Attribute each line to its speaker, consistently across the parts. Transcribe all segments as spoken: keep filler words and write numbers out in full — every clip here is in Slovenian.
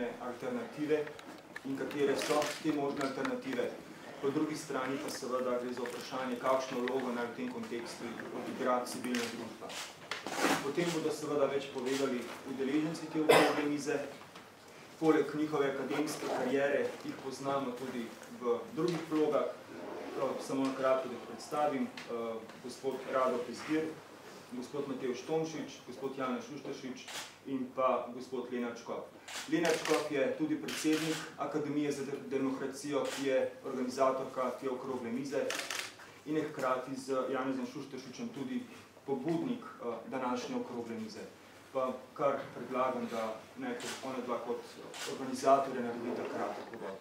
Speaker 1: alternative in katere so te možne alternative. Po drugi strani pa seveda gre za vprašanje, kakšno vlogo naj v tem kontekstu odigra civilna družba. Potem bodo seveda več povedali udeleženci te okrogle mize. Poleg njihove akademske kariere jih poznamo tudi v drugih vlogah. Samo na kratko, da predstavim, gospod Rado Pezdir, gospod Matevž Tomšič, gospod Janez Šuštaršič in pa gospod Lenart Škof. Lenart Škof je tudi predsednik Akademije za demokracijo, ki je organizatorka te okrogle mize in je hkrati z Janezom Šuštaršičem tudi pobudnik današnje okrogle mize. Pa kar predlagam, da nekaj ona dva kot organizatorja naredita kratek uvod.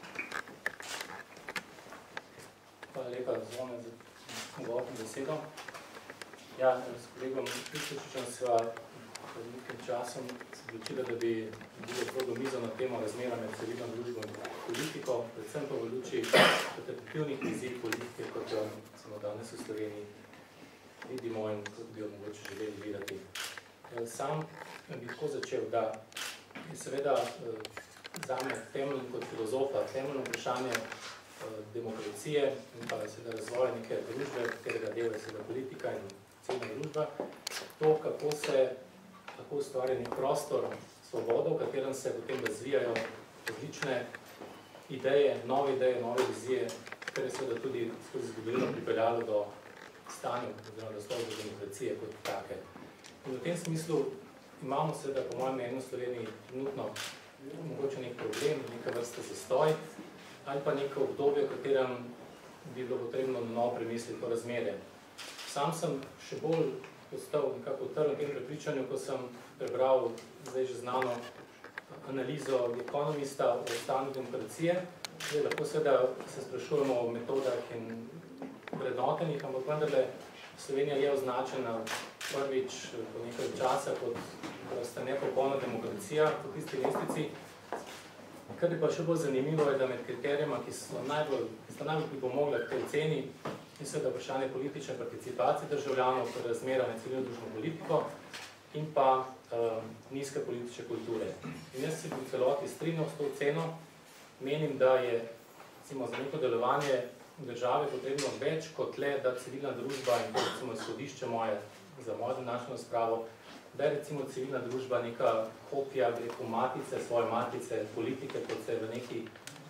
Speaker 2: Hvala lepa, Zvone, za uvodno besedo. Ja, s kolegom Šuštaršičem sva pred nekim časom se odločila, da bi bilo okroglo mizo na temo razmera med civilno družbo in politiko, predvsem pa v luči kompetitivnih vizij politike, kot jo smo danes v Sloveniji vidimo in kot bi jo mogoče želeli videti. Sam bi tako začel, da je seveda zame temeljno kot filozofa, temeljno vprašanje demokracije in pa seveda razvoja neke družbe, katerega del je seveda politika in civilna družba, to, kako se lahko ustvarja nek prostor svobode, v katerem se potem razvijajo različne ideje, nove ideje, nove vizije, kar je seveda tudi skozi zgodovino pripeljalo do stanja, oziroma razvoja do demokracije kot take. In v tem smislu imamo seveda, po mojem mnenju, v Sloveniji trenutno mogoče nek problem, neka vrsta zastoj, ali pa neko obdobje, v katerem bi bilo potrebno novo premisliti to razmerje. Sam sem še bolj postal nekako utrl v tem prepričanju, ko sem prebral zdaj že znano analizo Economista o stanju demokracije. Zdaj lahko seveda se sprašujemo o metodah in vrednotenih, ampak vendarle Slovenija je označena prvič po nekaj časa kot prosta nepopolna demokracija po tisti lestvici. Kar je pa še bolj zanimivo je, da med kriterijama, ki so najbolj, ki sta najbolj pripomogla k tej oceni, je seveda vprašanje politične participacije državljanov, torej razmera med civilno družbo politiko in pa uh, nizke politične kulture. In jaz se v celoti strinjam s to oceno, menim, da je recimo, za neko delovanje države potrebno več kot le, da civilna družba in recimo izhodišče moje, za mojo današnjo razpravo, da je recimo civilna družba neka kopija rekel, matice, svoje matice, politike, kot se v neki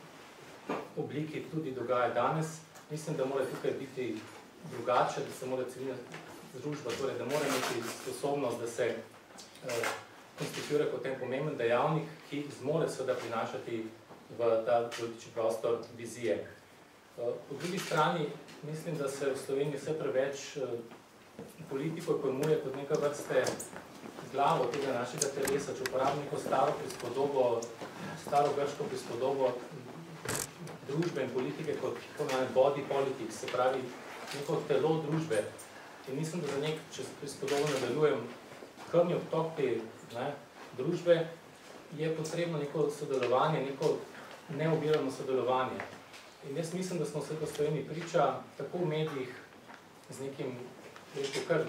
Speaker 2: obliki tudi dogaja danes. Mislim, da mora tukaj biti drugače, da se mora civilna družba, torej da mora imeti sposobnost, da se eh, konstituira kot en pomemben dejavnik, ki zmore seveda prinašati v ta politični prostor vizije. Eh, po drugi strani mislim, da se v Sloveniji vse preveč eh, politiko pojmuje kot neka vrste glavo tega našega telesa, če uporabim neko staro prispodobo, staro grško prispodobo družbe in politike kot body politics, se pravi neko telo družbe. In mislim, da za nek, če se prispodobo nadaljujem, krvni obtok te ne, družbe, je potrebno neko sodelovanje, neko neovirano sodelovanje. In jaz mislim, da smo se v Sloveniji priča tako v medijih z nekim, rekel, kar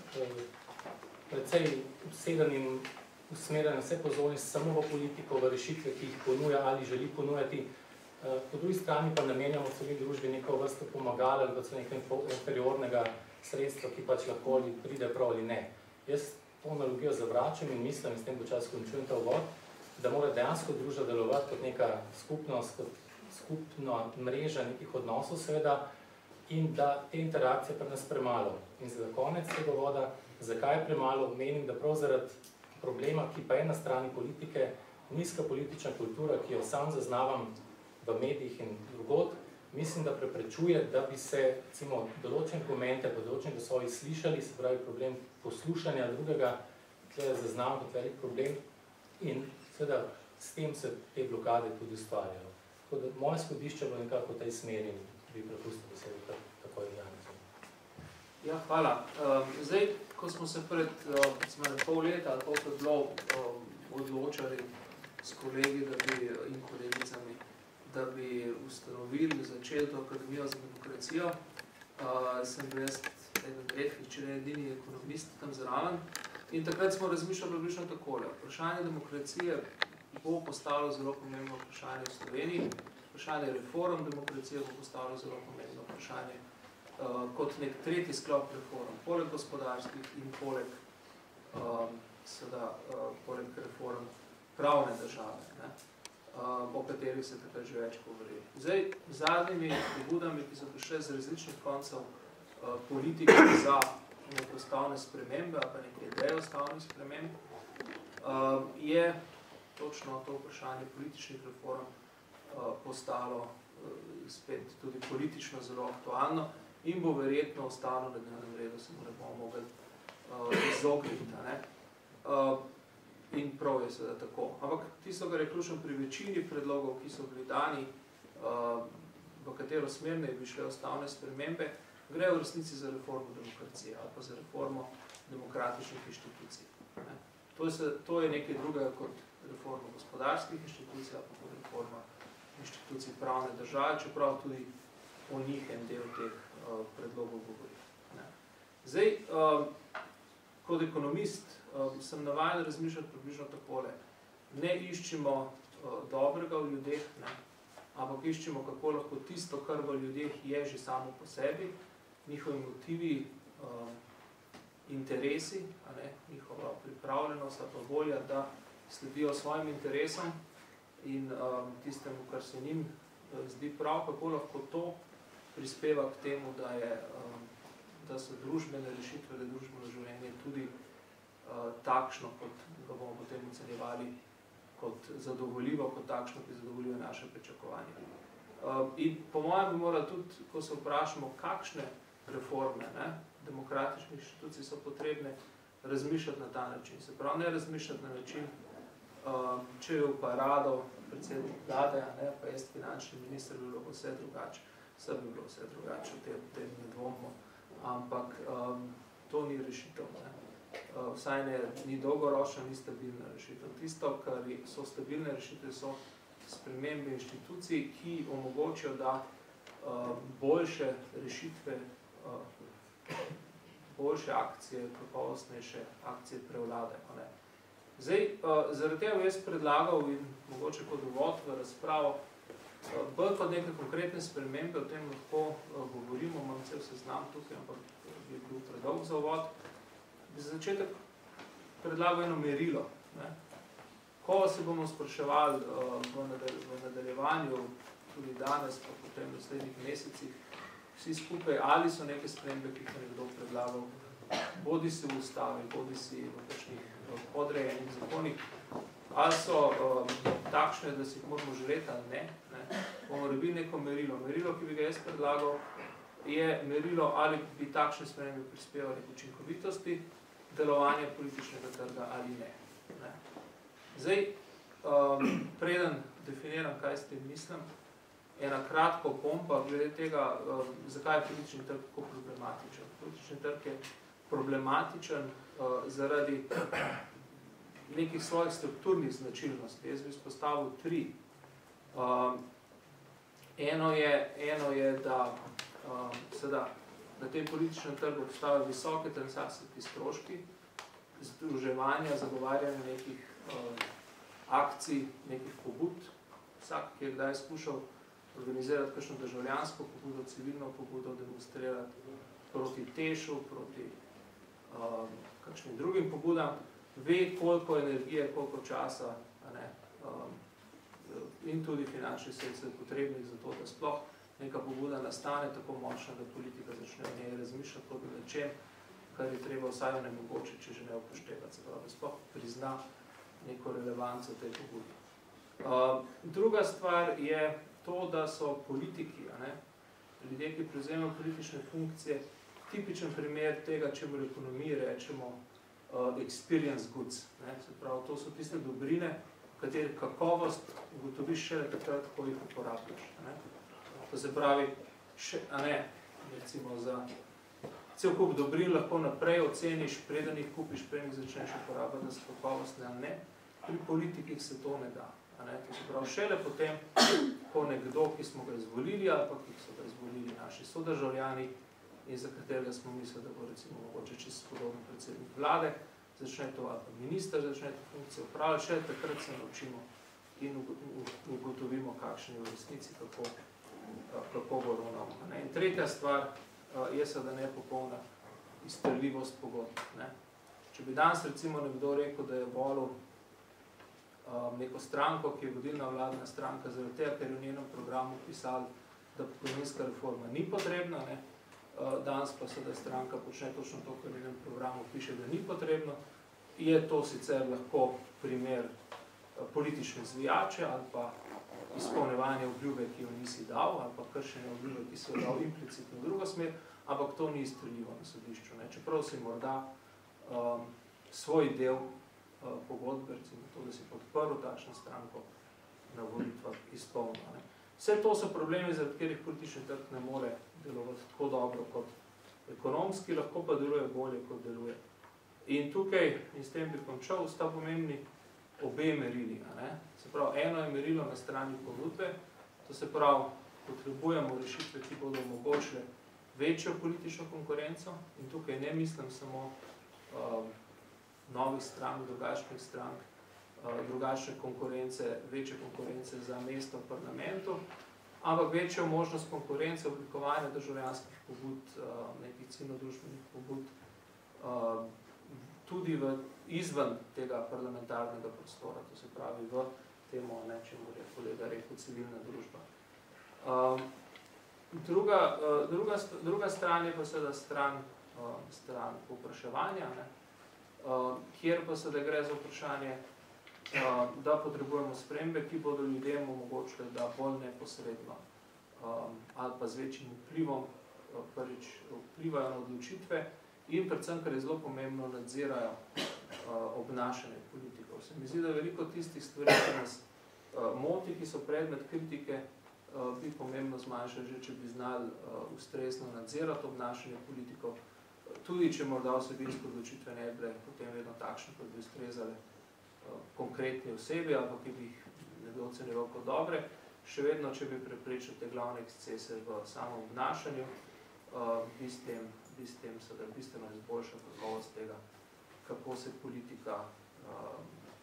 Speaker 2: precej obsedanim, usmerjanjem vse pozornosti samo v politiko, v rešitve, ki jih ponuja ali želi ponujati. Po drugi strani pa namenjamo civilni družbi neko vrsto pomagala ali pa celo nekaj inferiornega sredstva, ki pač lahko ali pride prav ali ne. Jaz to analogijo zavračam in mislim, in s tem počas končujem ta uvod, da mora dejansko družba delovati kot neka skupnost, kot skupna mreža nekih odnosov seveda in da te interakcije pri nas premalo. In za konec tega voda, zakaj je premalo, menim, da prav zaradi problema, ki pa je na strani politike, nizka politična kultura, ki jo sam zaznavam v medijih in drugod, mislim, da preprečuje, da bi se recimo, določene argumente, določene glasovi slišali, se pravi problem poslušanja drugega, tukaj zaznam kot velik problem in seveda s tem se te blokade tudi ustvarjajo. Tako da moje izhodišče bo nekako v tej smeri in bi prepustil besedo takoj Janezom.
Speaker 3: Ja, hvala. Zdaj, ko smo se pred pol leta ali koliko je bilo odločali s kolegi da bi, in kolegicami, da bi ustanovili, začeli to Akademijo za demokracijo. Uh, sem bil jaz eden redkih, če ne edini ekonomist tam zraven. In takrat smo razmišljali približno takole. Vprašanje demokracije bo postalo zelo pomembno vprašanje v Sloveniji. Vprašanje reform demokracije bo postalo zelo pomembno vprašanje uh, kot nek tretji sklop reform, poleg gospodarskih in poleg, uh, seveda, uh, poleg reform pravne države, ne? Uh, o katerih se takrat že več govori. Zdaj, zadnjimi pobudami, ki so prišle z različnih koncev uh, politike za neke ustavne spremembe, ali pa neke ideje ustavnih sprememb, uh, je točno to vprašanje političnih reform uh, postalo uh, spet tudi politično zelo aktualno in bo verjetno ostalo na dnevnem redu, se mu ne bomo mogli uh, izogniti. Ne? Uh, in prav je seveda tako. Ampak tisto, kar je ključno pri večini predlogov, ki so bili dani, uh, v katero smer bi šle ustavne spremembe, gre v resnici za reformo demokracije ali pa za reformo demokratičnih inštitucij. Ne? To, je se, to je nekaj drugega kot reforma gospodarskih inštitucij ali pa kot reforma inštitucij pravne države, čeprav tudi o njih en del teh uh, predlogov govori. Ne? Zdaj, uh, kot ekonomist uh, sem navajen razmišljati približno takole. Ne iščimo uh, dobrega v ljudeh, ne? Ampak iščimo, kako lahko tisto, kar v ljudeh je že samo po sebi, njihovi motivi, uh, interesi, a ne, njihova pripravljenost ali pa volja, da sledijo svojim interesom in um, tistemu, kar se njim uh, zdi prav, kako lahko to prispeva k temu, da, je, um, da so družbene rešitve, da je družbeno življenje tudi uh, takšno, kot ga bomo potem ocenjevali kot zadovoljivo, kot takšno, ki zadovoljuje naše pričakovanje. Uh, in po mojem bi morali tudi, ko se vprašamo, kakšne reforme, ne, demokratičnih inštitucij so potrebne, razmišljati na ta način. Se pravi, ne razmišljati na način, uh, če je v parado predsednik vlade, ne, pa jaz finančni minister, bi bilo vse drugače. Vse bi bilo vse drugače, v tem, tem ne dvomimo. Ampak um, to ni rešitev. Ne. Uh, vsaj ne, ni dolgoročna, ni stabilna rešitev. Tisto, kar so stabilne rešitve, so spremembe inštitucij, ki omogočijo, da uh, boljše rešitve, uh, boljše akcije, kakovostnejše akcije prevladajo. Ne. Zdaj, uh, zaradi tega bi jaz predlagal in mogoče kot uvod v razpravo, uh, bolj kot neke konkretne spremembe, o tem lahko uh, govorimo, imam cel seznam tukaj, ampak bi bil predolg za uvod, bi za začetek predlagal eno merilo. Ne. Ko se bomo spraševali uh, v, nadal v nadaljevanju, tudi danes, pa potem v naslednjih mesecih, vsi skupaj, ali so neke spremembe, ki jih je nekdo predlagal, bodi si v ustavi, bodi si v kakšnih podrejenih zakonih, ali so um, takšne, da si jih moramo želeti ali ne, ne, bomo rabili neko merilo. Merilo, ki bi ga jaz predlagal, je merilo, ali bi takšne spremembe prispevali k učinkovitosti delovanja političnega trga ali ne. ne. Zdaj, um, preden definiram, kaj s tem mislim, ena kratka opomba glede tega, um, zakaj je politični trg tako problematičen. Politični trg je problematičen uh, zaradi nekih svojih strukturnih značilnosti. Jaz bi izpostavil tri. Um, eno, je, eno je, da um, seveda, na tem političnem trgu obstajajo visoke transakcijski stroški, združevanja, zagovarjanja nekih uh, akcij, nekih pobud. Vsak, ki je kdaj skušal organizirati kakšno državljansko pobudo, civilno pobudo, demonstrirati proti Tešu, proti um, kakšnim drugim pobudam, ve, koliko energije, koliko časa a ne, um, in tudi finančnih sredstev potrebnih za to, da sploh neka pobuda nastane tako močna, da politika začne v njej razmišljati kot o nečem, kar je treba vsaj onemogočiti, če že ne upoštevati, se pravi, da sploh prizna neko relevanco tej pobudi. Uh, druga stvar je to, da so politiki, a ne, ljudje, ki prevzemajo politične funkcije, tipičen primer tega, če v ekonomiji rečemo uh, experience goods. Ne, se pravi, to so tiste dobrine, katerih kakovost ugotoviš šele takrat, ko jih uporabljaš. Ne. To se pravi, še, a ne, recimo za cel kup dobrin lahko naprej oceniš, preden jih kupiš, preden jih začneš uporabljati, da so kakovostne ali ne. Pri politikih se to ne da. A ne? To se pravi, šele potem, ko nekdo, ki smo ga izvolili, ali pa ki so ga izvolili naši sodržavljani in za katerega smo mislili, da bo recimo mogoče čisto podobno predsednik vlade, začne to, ali pa minister začne to funkcijo upravljati, šele takrat se naučimo in ugotovimo, kakšen je v resnici, kako, kako bo ravnal. In tretja stvar je seveda nepopolna izstreljivost pogodb. Ne. Če bi danes recimo nekdo rekel, da je volil um, neko stranko, ki je vodilna vladna stranka, zaradi tega, ker je v njenem programu pisali, da pokojninska reforma ni potrebna, ne. Uh, danes pa se, da stranka počne točno to, kar v njenem programu piše, da ni potrebno, je to sicer lahko primer uh, politične zvijače ali pa izpolnevanje obljube, ki jo nisi dal, ali pa kršenje obljube, ki so dal implicitno v drugo smer, ampak to ni izstreljivo na sodišču. Ne. Čeprav si morda Um, svoj del uh, pogodbe, recimo to, da si podprl takšno stranko na volitvah izpolnil. Vse to so problemi, zaradi katerih politični trg ne more delovati tako dobro kot ekonomski, lahko pa deluje bolje, kot deluje. In tukaj, in s tem bi končal, sta pomembni obe merili. Ne? Se pravi, eno je merilo na strani ponudbe, to se pravi, potrebujemo rešitve, ki bodo omogočile večjo politično konkurenco, in tukaj ne mislim samo Uh, novih strank, drugačnih strank, uh, drugačne konkurence, večje konkurence za mesto v parlamentu, ampak večjo možnost konkurence, oblikovanja državljanskih pobud, uh, nekih ciljno-družbenih pobud, uh, tudi v, izven tega parlamentarnega prostora, to se pravi v temu, ne, čemu je kolega rekel, civilna družba. Uh, druga, uh, druga, druga stran je pa seveda stran stran povpraševanja, ne, kjer pa se da gre za vprašanje, da potrebujemo spremembe, ki bodo ljudem omogočile, da bolj neposredno ali pa z večjim vplivom prvič vplivajo na odločitve in predvsem, kar je zelo pomembno, nadzirajo obnašanje politikov. Se mi zdi, da veliko tistih stvari, ki nas moti, ki so predmet kritike, bi pomembno zmanjšali, že če bi znali ustrezno nadzirati obnašanje politikov, tudi če morda vsebinsko odločitve ne bile potem vedno takšne, kot bi ustrezale uh, konkretni osebi, ali pa ki bi jih nekdo ocenjeval kot dobre, še vedno, če bi preprečili te glavne ekscese v samem obnašanju, uh, bi s tem, bi s tem seveda bistveno izboljšal kakovost tega, kako se politika uh,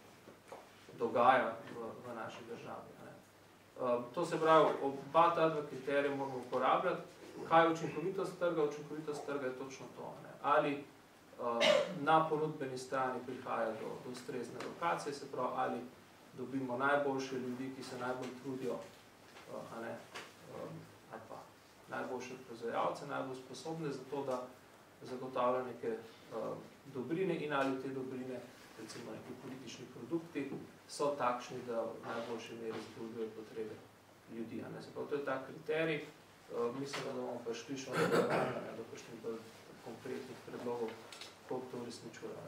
Speaker 3: dogaja v, v naši državi. Ne. Uh, to se pravi, oba ta dva kriterija moramo uporabljati. Kaj je učinkovitost trga? Učinkovitost trga je točno to. Ne? Ali uh, na ponudbeni strani prihaja do, do ustrezne lokacije, se pravi, ali dobimo najboljše ljudi, ki se najbolj trudijo, uh, a ne, um, ali pa najboljše proizvajalce, najbolj sposobne za to, da zagotavlja neke uh, dobrine in ali te dobrine, recimo neki politični produkti, so takšni, da v najboljši meri zadovoljujejo potrebe ljudi. A ne? Se pravi, to je ta kriterij. Uh, mislim, da bomo pa šli še do kakšnih bolj konkretnih predlogov, koliko to uresničuje.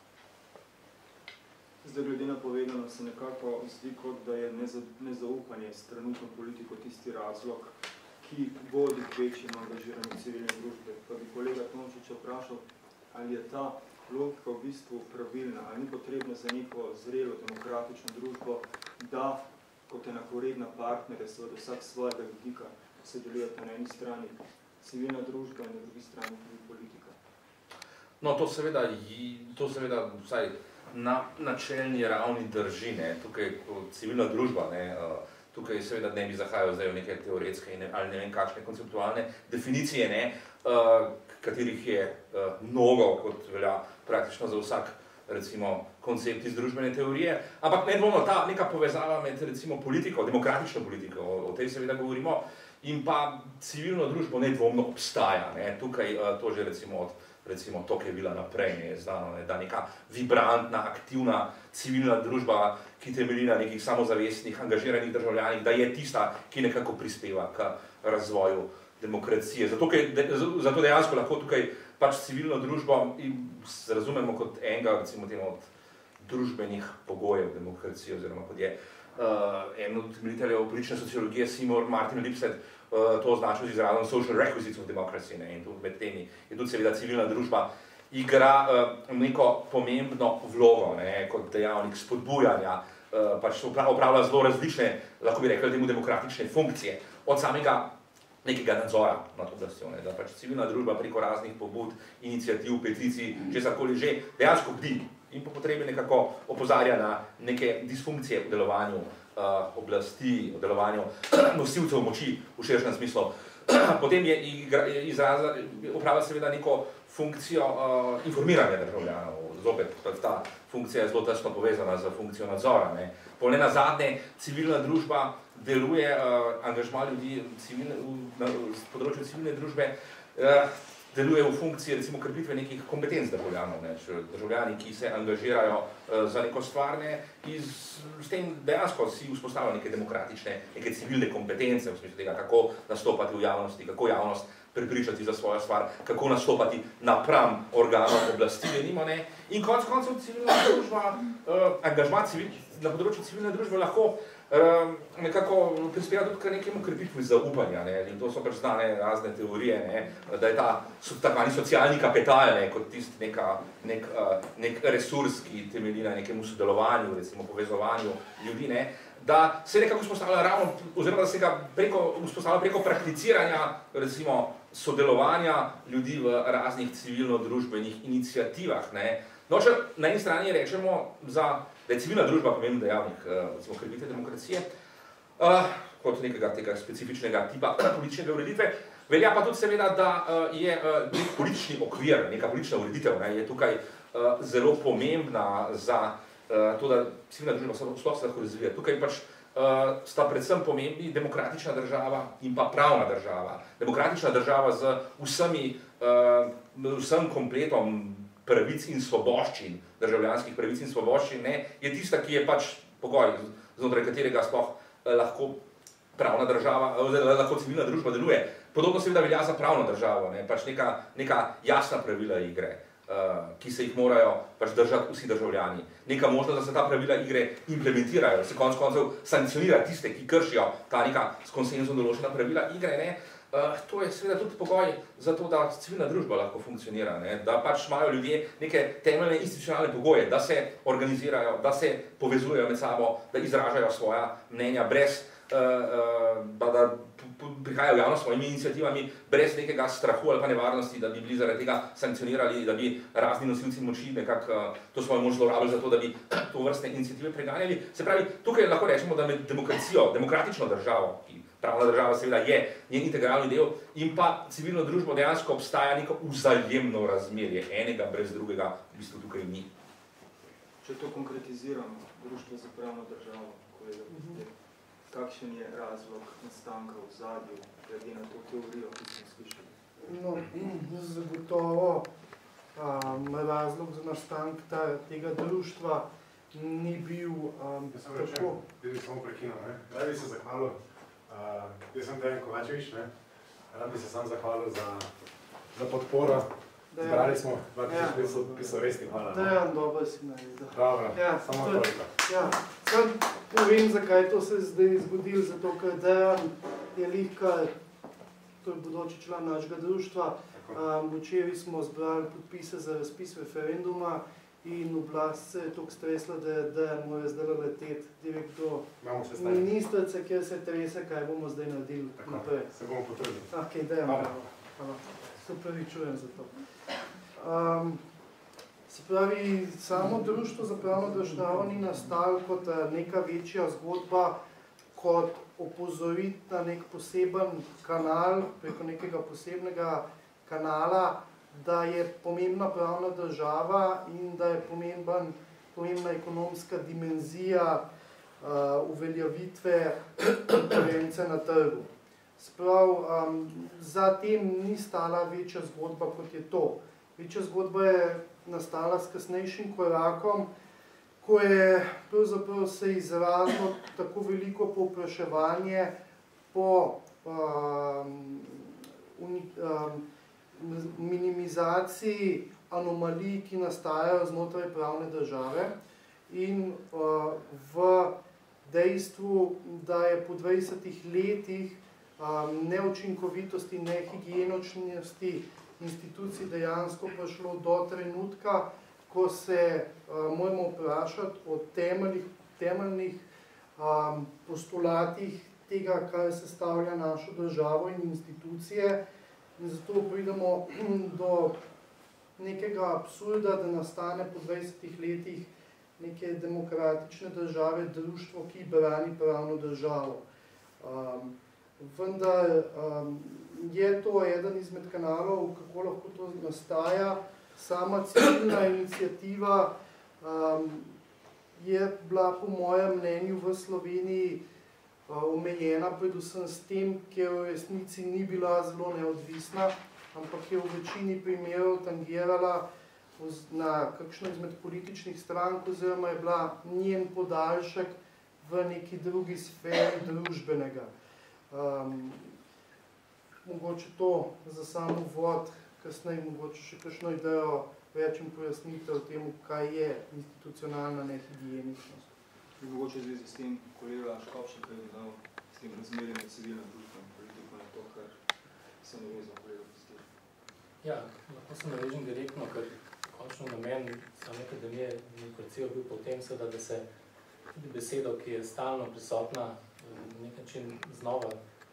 Speaker 1: Zdaj, glede na povedano, se nekako zdi, kot da je nezaupanje s trenutno politiko tisti razlog, ki vodi k večjemu angažiranju civilne družbe. Pa bi kolega Tomčiča vprašal, ali je ta logika v bistvu pravilna, ali ni potrebna za neko zrelo demokratično družbo, da kot enakovredna partnerja, seveda vsak svojega vidika, se delujete na eni strani civilna družba in na drugi strani tudi politika.
Speaker 4: No, to seveda, to seveda vsaj na načelni ravni drži, ne, tukaj civilna družba, ne, tukaj seveda ne bi zahajal zdaj v neke teoretske in, ali ne vem kakšne konceptualne definicije, ne, katerih je mnogo, kot velja praktično za vsak recimo koncept iz družbene teorije, ampak nedvomno ta neka povezava med recimo politiko, demokratično politiko, o, o tej seveda govorimo, in pa civilno družbo nedvomno obstaja. Ne. Tukaj to že recimo od recimo Tocqueville naprej ne, je znano, ne, da neka vibrantna, aktivna civilna družba, ki temelji na nekih samozavestnih, angažiranih državljanih, da je tista, ki nekako prispeva k razvoju demokracije. Zato, kaj, de, zato dejansko lahko tukaj pač civilno družbo razumemo kot enega, recimo temu, od družbenih pogojev demokracije, oziroma kot je uh, en od temeljiteljev politične sociologije, Seymour Martin Lipset, uh, to označil z izrazom social requisites of democracy, ne, in tudi med temi je tudi seveda civilna družba igra uh, neko pomembno vlogo, ne, kot dejavnik spodbujanja, uh, pač opravlja zelo različne, lahko bi rekli, temu demokratične funkcije, od samega nekega nadzora nad oblastjo, ne, da pač civilna družba preko raznih pobud, iniciativ, peticij, česarkoli že, dejansko bdi in po potrebi nekako opozarja na neke disfunkcije v delovanju uh, uh, oblasti, o delovanju nosilcev moči v širšem smislu. Potem je izrazila, opravila seveda neko funkcijo uh, informiranja državljanov. Zopet, ta funkcija je zelo tesno povezana z funkcijo nadzora. Ne. Po nenazadnje, civilna družba deluje, uh, angažma ljudi civilne, v, na področju civilne družbe, uh, deluje v funkciji recimo krepitve nekih kompetenc državljanov. Ne. Državljani, ki se angažirajo uh, za neko stvar, ne, iz, s tem dejansko si vzpostavljajo neke demokratične, neke civilne kompetence, v smislu tega, kako nastopati v javnosti, kako javnost prepričati za svojo stvar, kako nastopati napram organov oblasti, denimo, ne. In konec koncev civilna družba, uh, angažma civil, na področju civilne družbe lahko uh, nekako prispeva tudi k nekemu krepitvi zaupanja, ne. In to so pač znane razne teorije, ne, da je ta takvani socialni kapital, ne, kot tist neka, nek, uh, nek resurs, ki temelji na nekemu sodelovanju, recimo povezovanju ljudi, ne, da se nekako vzpostavlja ravno, oziroma da se ga preko, vzpostavlja preko prakticiranja, recimo, sodelovanja ljudi v raznih civilno-družbenih iniciativah. Ne. No, če na eni strani rečemo, za, da je civilna družba pomemben dejavnik, recimo, krepitve demokracije, uh, kot nekega tega specifičnega tipa političnega ureditve, velja pa tudi seveda, da uh, je uh, nek politični okvir, neka politična ureditev, ne, je tukaj uh, zelo pomembna za uh, to, da civilna družba sploh se lahko razvija. Tukaj pač uh, sta predvsem pomembni demokratična država in pa pravna država. Demokratična država z vsemi, uh, vsem kompletom pravic in svoboščin, državljanskih pravic in svoboščin, ne, je tista, ki je pač pogoj, znotraj katerega sploh eh, lahko pravna država, eh, lahko civilna družba deluje. Podobno seveda velja za pravno državo, ne, pač neka, neka jasna pravila igre, eh, ki se jih morajo pač držati vsi državljani. Neka možnost, da se ta pravila igre implementirajo, se konec koncev sankcionira tiste, ki kršijo ta neka s konsenzom določena pravila igre, ne. Uh, to je seveda tudi pogoj za to, da civilna družba lahko funkcionira, ne? Da pač imajo ljudje neke temeljne institucionalne pogoje, da se organizirajo, da se povezujejo med sabo, da izražajo svoja mnenja brez, uh, uh, da, da prihajajo v javnost s svojimi iniciativami, brez nekega strahu ali pa nevarnosti, da bi bili zaradi tega sankcionirali, da bi razni nosilci moči nekako uh, to svojo moč zlorabili za to, da bi to vrstne iniciative preganjali. Se pravi, tukaj lahko rečemo, da med demokracijo, demokratično državo, ki pravna država seveda je njen integralni del, in pa civilno družbo dejansko obstaja neko vzajemno razmerje, enega brez drugega v bistvu tukaj ni.
Speaker 1: Če to konkretiziramo, društvo za pravno državo, kolega, mm-hmm. kakšen je razlog nastanka v zadju, glede na to teorijo, ki smo slišali?
Speaker 5: No, zagotovo um, razlog za nastank ta, tega društva ni bil um,
Speaker 6: ja, tako... Rečem, bi samo prekinal, ne? Rad bi se zahvalil. Uh, jaz sem Dejan Kovačevič, ne? Rad bi se sam zahvalil za, za podporo. Zbrali smo dva tisoč petsto pisov, res ti hvala.
Speaker 5: Dejan, dobro si naredil.
Speaker 6: Dobro,
Speaker 5: ja,
Speaker 6: samo toliko.
Speaker 5: Ja, sam povem, zakaj to se zdaj zgodilo, zato ker Dejan je lihka, to je bodoči član našega društva. Um, včeraj smo zbrali podpise za razpis referenduma in oblast se je toliko stresla, da je Dejan mora zdaj leteti direkt do ministrice, kjer se trese, kaj bomo zdaj naredili naprej.
Speaker 6: Se bomo potrudili.
Speaker 5: Ok, Dejan, hvala. Se pravi, čujem za to. Um, se pravi, samo društvo za pravno državo ni nastalo kot neka večja zgodba, kot opozoriti na nek poseben kanal, preko nekega posebnega kanala, da je pomembna pravna država in da je pomemben, pomembna ekonomska dimenzija uh, uveljavitve konkurence na trgu. Sprav, um, za tem ni stala večja zgodba, kot je to. Večja zgodba je nastala s kasnejšim korakom, ko je pravzaprav se izrazilo tako veliko povpraševanje po um, uni, um, minimizaciji anomalij, ki nastajajo znotraj pravne države in uh, v dejstvu, da je po dvajsetih letih um, neučinkovitosti, nehigienočnosti institucij dejansko prišlo do trenutka, ko se uh, moramo vprašati o temeljih, temeljnih um, postulatih tega, kar sestavlja našo državo in institucije. In zato pridemo do nekega absurda, da nastane po dvajsetih letih neke demokratične države društvo, ki brani pravno državo. Um, vendar um, je to eden izmed kanalov, kako lahko to nastaja. Sama civilna iniciativa um, je bila po mojem mnenju v Sloveniji uh, omejena predvsem s tem, ker v resnici ni bila zelo neodvisna, ampak je v večini primerov tangirala na kakšno izmed političnih strank, oziroma je bila njen podaljšek v neki drugi sferi družbenega. Um, mogoče to za samo uvod, kasneje mogoče še kakšno idejo več in pojasnitev temu, kaj je institucionalna nehigieničnost.
Speaker 1: Mogoče zvezi s tem kolega Škopšek, kaj je dal s tem razmerjem med civilno družbo in politiko na to, kar se navezal kolega Pistir.
Speaker 2: Ja, lahko se navežem direktno, ker končno namen same akademije demokracije bil potem, seveda, da se tudi besedo, ki je stalno prisotna, na nek način znova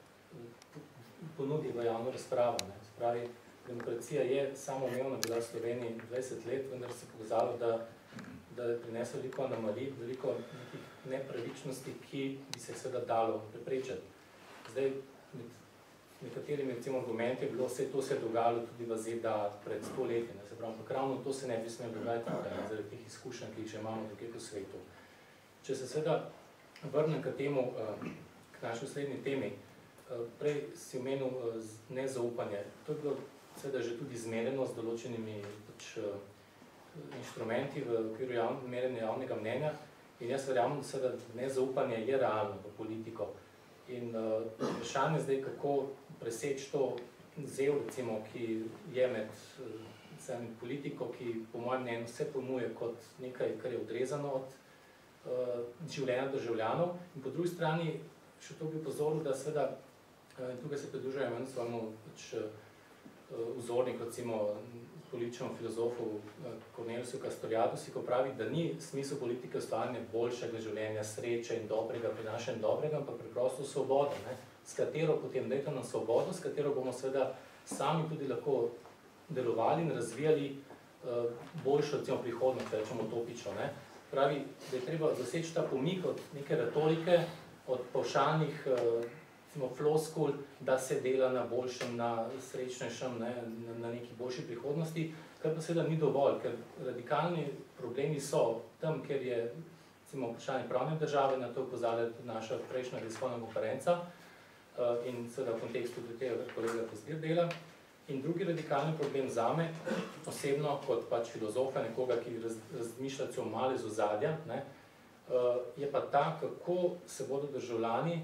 Speaker 2: ponudi v javno razpravo. Ne. Spravi, demokracija je samoumevna bila v Sloveniji dvajset let, vendar se je pokazalo, da, da je prinesla veliko anomalij, veliko nekih nepravičnosti, ki bi se seveda dalo preprečiti. Zdaj, med nekaterimi recimo argumenti je bilo, vse to se je dogajalo tudi v Z D A pred sto leti, ne, se pravi, ampak ravno to se ne bi smelo dogajati zaradi teh izkušenj, ki jih že imamo tukaj po svetu. Če se seveda vrnem k temu, k naši naslednji temi, prej si omenil nezaupanje. To je bilo seveda že tudi zmereno z določenimi pač, inštrumenti v okviru javn, merjenja javnega mnenja in jaz verjamem, da seveda nezaupanje je realno v politiko. In uh, vprašanje zdaj, kako preseči to zel, recimo, ki je med uh, politiko, ki po mojem mnenju vse ponuje kot nekaj, kar je odrezano od uh, življenja državljanov. In po drugi strani še to bi upozoril, da seveda, uh, tukaj se pridružujem eno svojemu pač, uh, vzornik, recimo političnemu filozofu Corneliusu Castoriadusu, ko pravi, da ni smisel politike ustvarjanja boljšega življenja, sreče in dobrega, prinašanja dobrega, ampak preprosto svobodo, ne? S katero potem dajte nam svobodo, s katero bomo seveda sami tudi lahko delovali in razvijali uh, boljšo recimo, prihodnost, rečemo utopično. Ne? Pravi, da je treba doseči ta pomik od neke retorike, od pavšalnih uh, floskul, da se dela na boljšem, na srečnejšem, ne, na, na neki boljši prihodnosti, kar pa seveda ni dovolj, ker radikalni problemi so tam, kjer je recimo, vprašanje pravne države, na to opozarja tudi naša prejšnja tiskovna konferenca uh, in seveda v kontekstu tudi tega, kar kolega Pistir dela. In drugi radikalni problem zame, osebno kot pač filozofa, nekoga, ki raz, razmišlja celo malo iz ozadja, ne, uh, je pa ta, kako se bodo državljani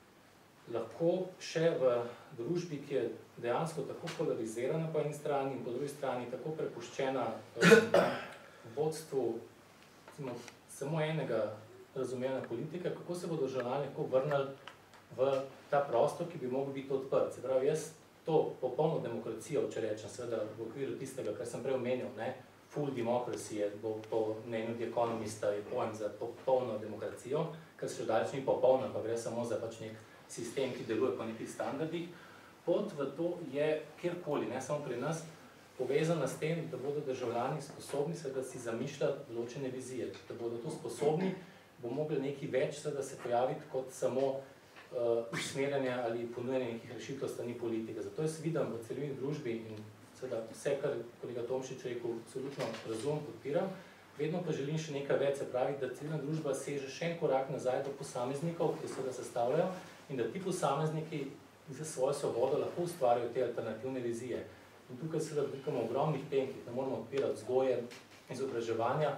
Speaker 2: lahko še v družbi, ki je dejansko tako polarizirana po eni strani in po drugi strani tako prepuščena eh, vodstvu recimo, samo enega razumljena politika, kako se bodo državljani lahko vrnili v ta prostor, ki bi mogel biti odprt. Se pravi, jaz to popolno demokracijo, če rečem, seveda v okviru tistega, kar sem prej omenil, ne, full democracy je bo po mnenju The Economista je pojem za popolno demokracijo, kar se še daleč ni popolno, pa gre samo za pač nek sistem, ki deluje po nekih standardih. Pot v to je kjerkoli, ne samo pri nas, povezana s tem, da bodo državljani sposobni seveda si zamišljati določene vizije. Da bodo to sposobni, bo mogli nekaj več seveda se pojaviti kot samo uh, usmerjanje ali ponujanje nekih rešitev strani politike. Zato jaz vidim v celini družbi in seveda vse, kar kolega Tomšič rekel, absolutno razum, podpiram, vedno pa želim še nekaj več, se pravi, da civilna družba seže še en korak nazaj do posameznikov, ki seveda sestavljajo, in da ti posamezniki za svojo svobodo lahko ustvarjajo te alternativne vizije. In tukaj se dotikamo ogromnih tem, ki ne moramo odpirati vzgoje, izobraževanja.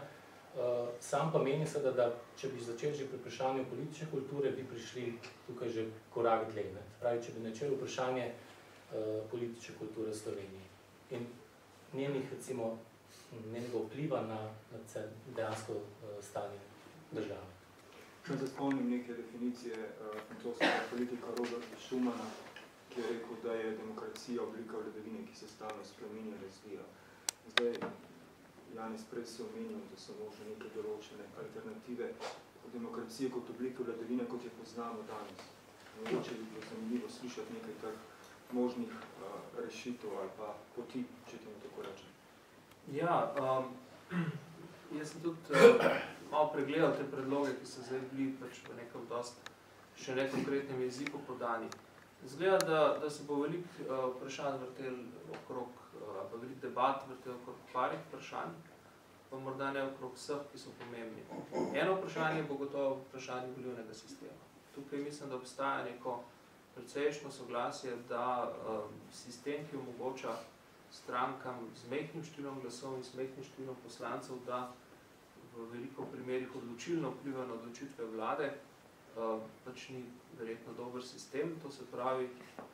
Speaker 2: Sam pa menim seveda, da če bi začeli že pri vprašanju politične kulture, bi prišli tukaj že korak dlje. Pravi, če bi načeli vprašanje politične kulture v Sloveniji in njenih, recimo, njenega vpliva na, na dejansko stanje države.
Speaker 1: Če se spomnim neke definicije uh, francoskega politika Roberta Schumana, ki je rekel, da je demokracija oblika vladavine, ki se stalno spreminja, razvija. Zdaj, Janis prej se omenil, da so možno neke določene alternative demokracije kot oblike vladavine, kot je poznamo danes. Mogoče bi bilo zanimivo slišati nekaj teh možnih uh, rešitev ali pa poti, če temu tako rečem.
Speaker 3: Ja, um, jaz sem tudi uh, malo pregledal te predloge, ki so zdaj bili pač v nekem dost še nekonkretnem jeziku podani. Zgleda, da, da se bo veliko uh, vprašanj vrtel okrog, uh, pa veliko debat vrtel okrog parih vprašanj, pa morda ne okrog vseh, ki so pomembni. Eno vprašanje bo gotovo vprašanje volilnega sistema. Tukaj mislim, da obstaja neko precejšnjo soglasje, da um, sistem, ki omogoča strankam z majhnim številom glasov in z majhnim številom poslancev, da v veliko primerih odločilno vpliva na odločitve vlade, uh, pač ni verjetno dober sistem. To se pravi,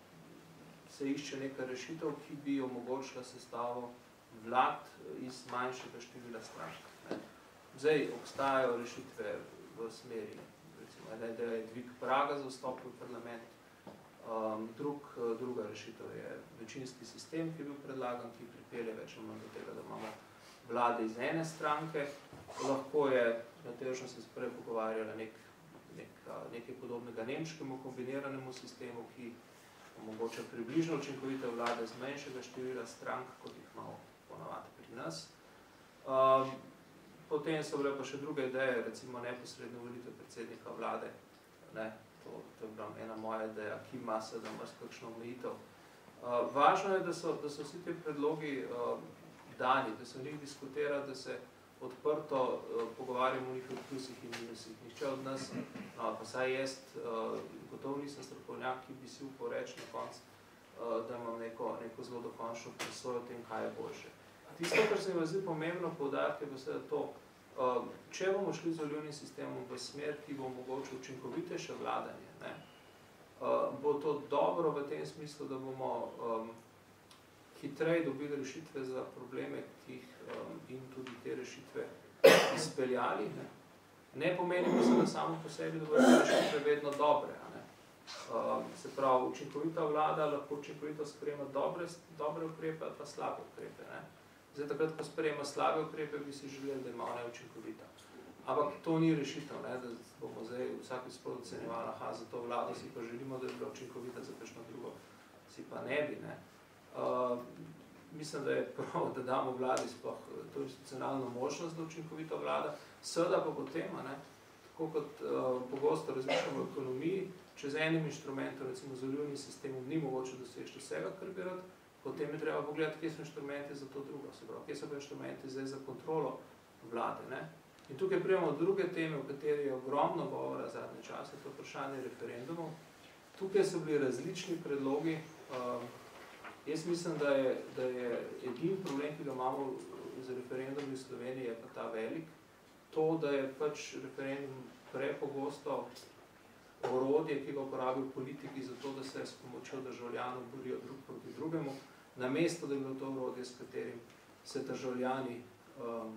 Speaker 3: se išče neka rešitev, ki bi omogočila sestavo vlad iz manjšega števila strank. Ne. Zdaj obstajajo rešitve v smeri, recimo, da je dvig praga za vstop v parlament. Um, drug, druga rešitev je večinski sistem, ki je bil predlagan, ki pripelje več ali manj do tega, da imamo vlade iz ene stranke. Lahko je, na težno se prej pogovarjala, nek, nek, nekaj podobnega nemškemu kombiniranemu sistemu, ki omogoča približno učinkovite vlade z manjšega števila strank, kot jih imamo ponavadi pri nas. Um, potem so bile pa še druge ideje, recimo neposredno volitev predsednika vlade. Ne? To, to je bila ena moja ideja, ki ima sedaj ima kakšno omejitev. Uh, važno je, da so, da so vsi te predlogi uh, dani, da se v njih diskutira, da se odprto uh, pogovarjamo o njihovih plusih in minusih. Nihče od nas, no, pa saj jaz, uh, gotovo nisem strokovnjak, ki bi si upal reči na konc, uh, da imam neko, neko zelo dokončno presojo o tem, kaj je boljše. Tisto, kar se mi zdi pomembno poudariti, je pa seveda to, Uh, če bomo šli z volilnim sistemom v smer, ki bo omogočil učinkovitejše vladanje, ne, uh, bo to dobro v tem smislu, da bomo um, hitreje dobili rešitve za probleme, ki jih um, in tudi te rešitve izpeljali. Ne, ne pomeni pa se, da samo po sebi, da bodo rešitve vedno dobre. Ne. Uh, se pravi, učinkovita vlada lahko učinkovito sprejema dobre, dobre ukrepe ali pa slabe ukrepe. Ne. Zdaj, takrat, ko sprejema slabe ukrepe, bi si želeli, da ima ona učinkovita. Ampak to ni rešitev, ne? Da bomo zdaj vsaki spod ocenjevali, aha, za to vlado si pa želimo, da je bila učinkovita, za kakšno drugo si pa ne bi. Ne? Uh, mislim, da je prav, da damo vladi sploh to institucionalno možnost, da učinkovita vlada, seveda pa potem, ne? Tako kot uh, pogosto razmišljamo v ekonomiji, če z enim inštrumentom, recimo z volilnim sistemom, ni mogoče doseči vsega, kar bi rad, potem je treba pogledati, kje so inštrumenti za to drugo, se pravi, kje so pa inštrumenti zdaj za kontrolo vlade. Ne? In tukaj prijemo druge teme, v kateri je ogromno govora zadnje čase, to vprašanje referendumov. Tukaj so bili različni predlogi. Uh, jaz mislim, da je, da je edini problem, ki ga imamo z referendumi v Sloveniji, je pa ta velik. To, da je pač referendum prepogosto orodje, ki ga uporabijo politiki za to, da se s pomočjo državljanov borijo drug proti drugemu, namesto da je bilo to orodje, s katerim se državljani um,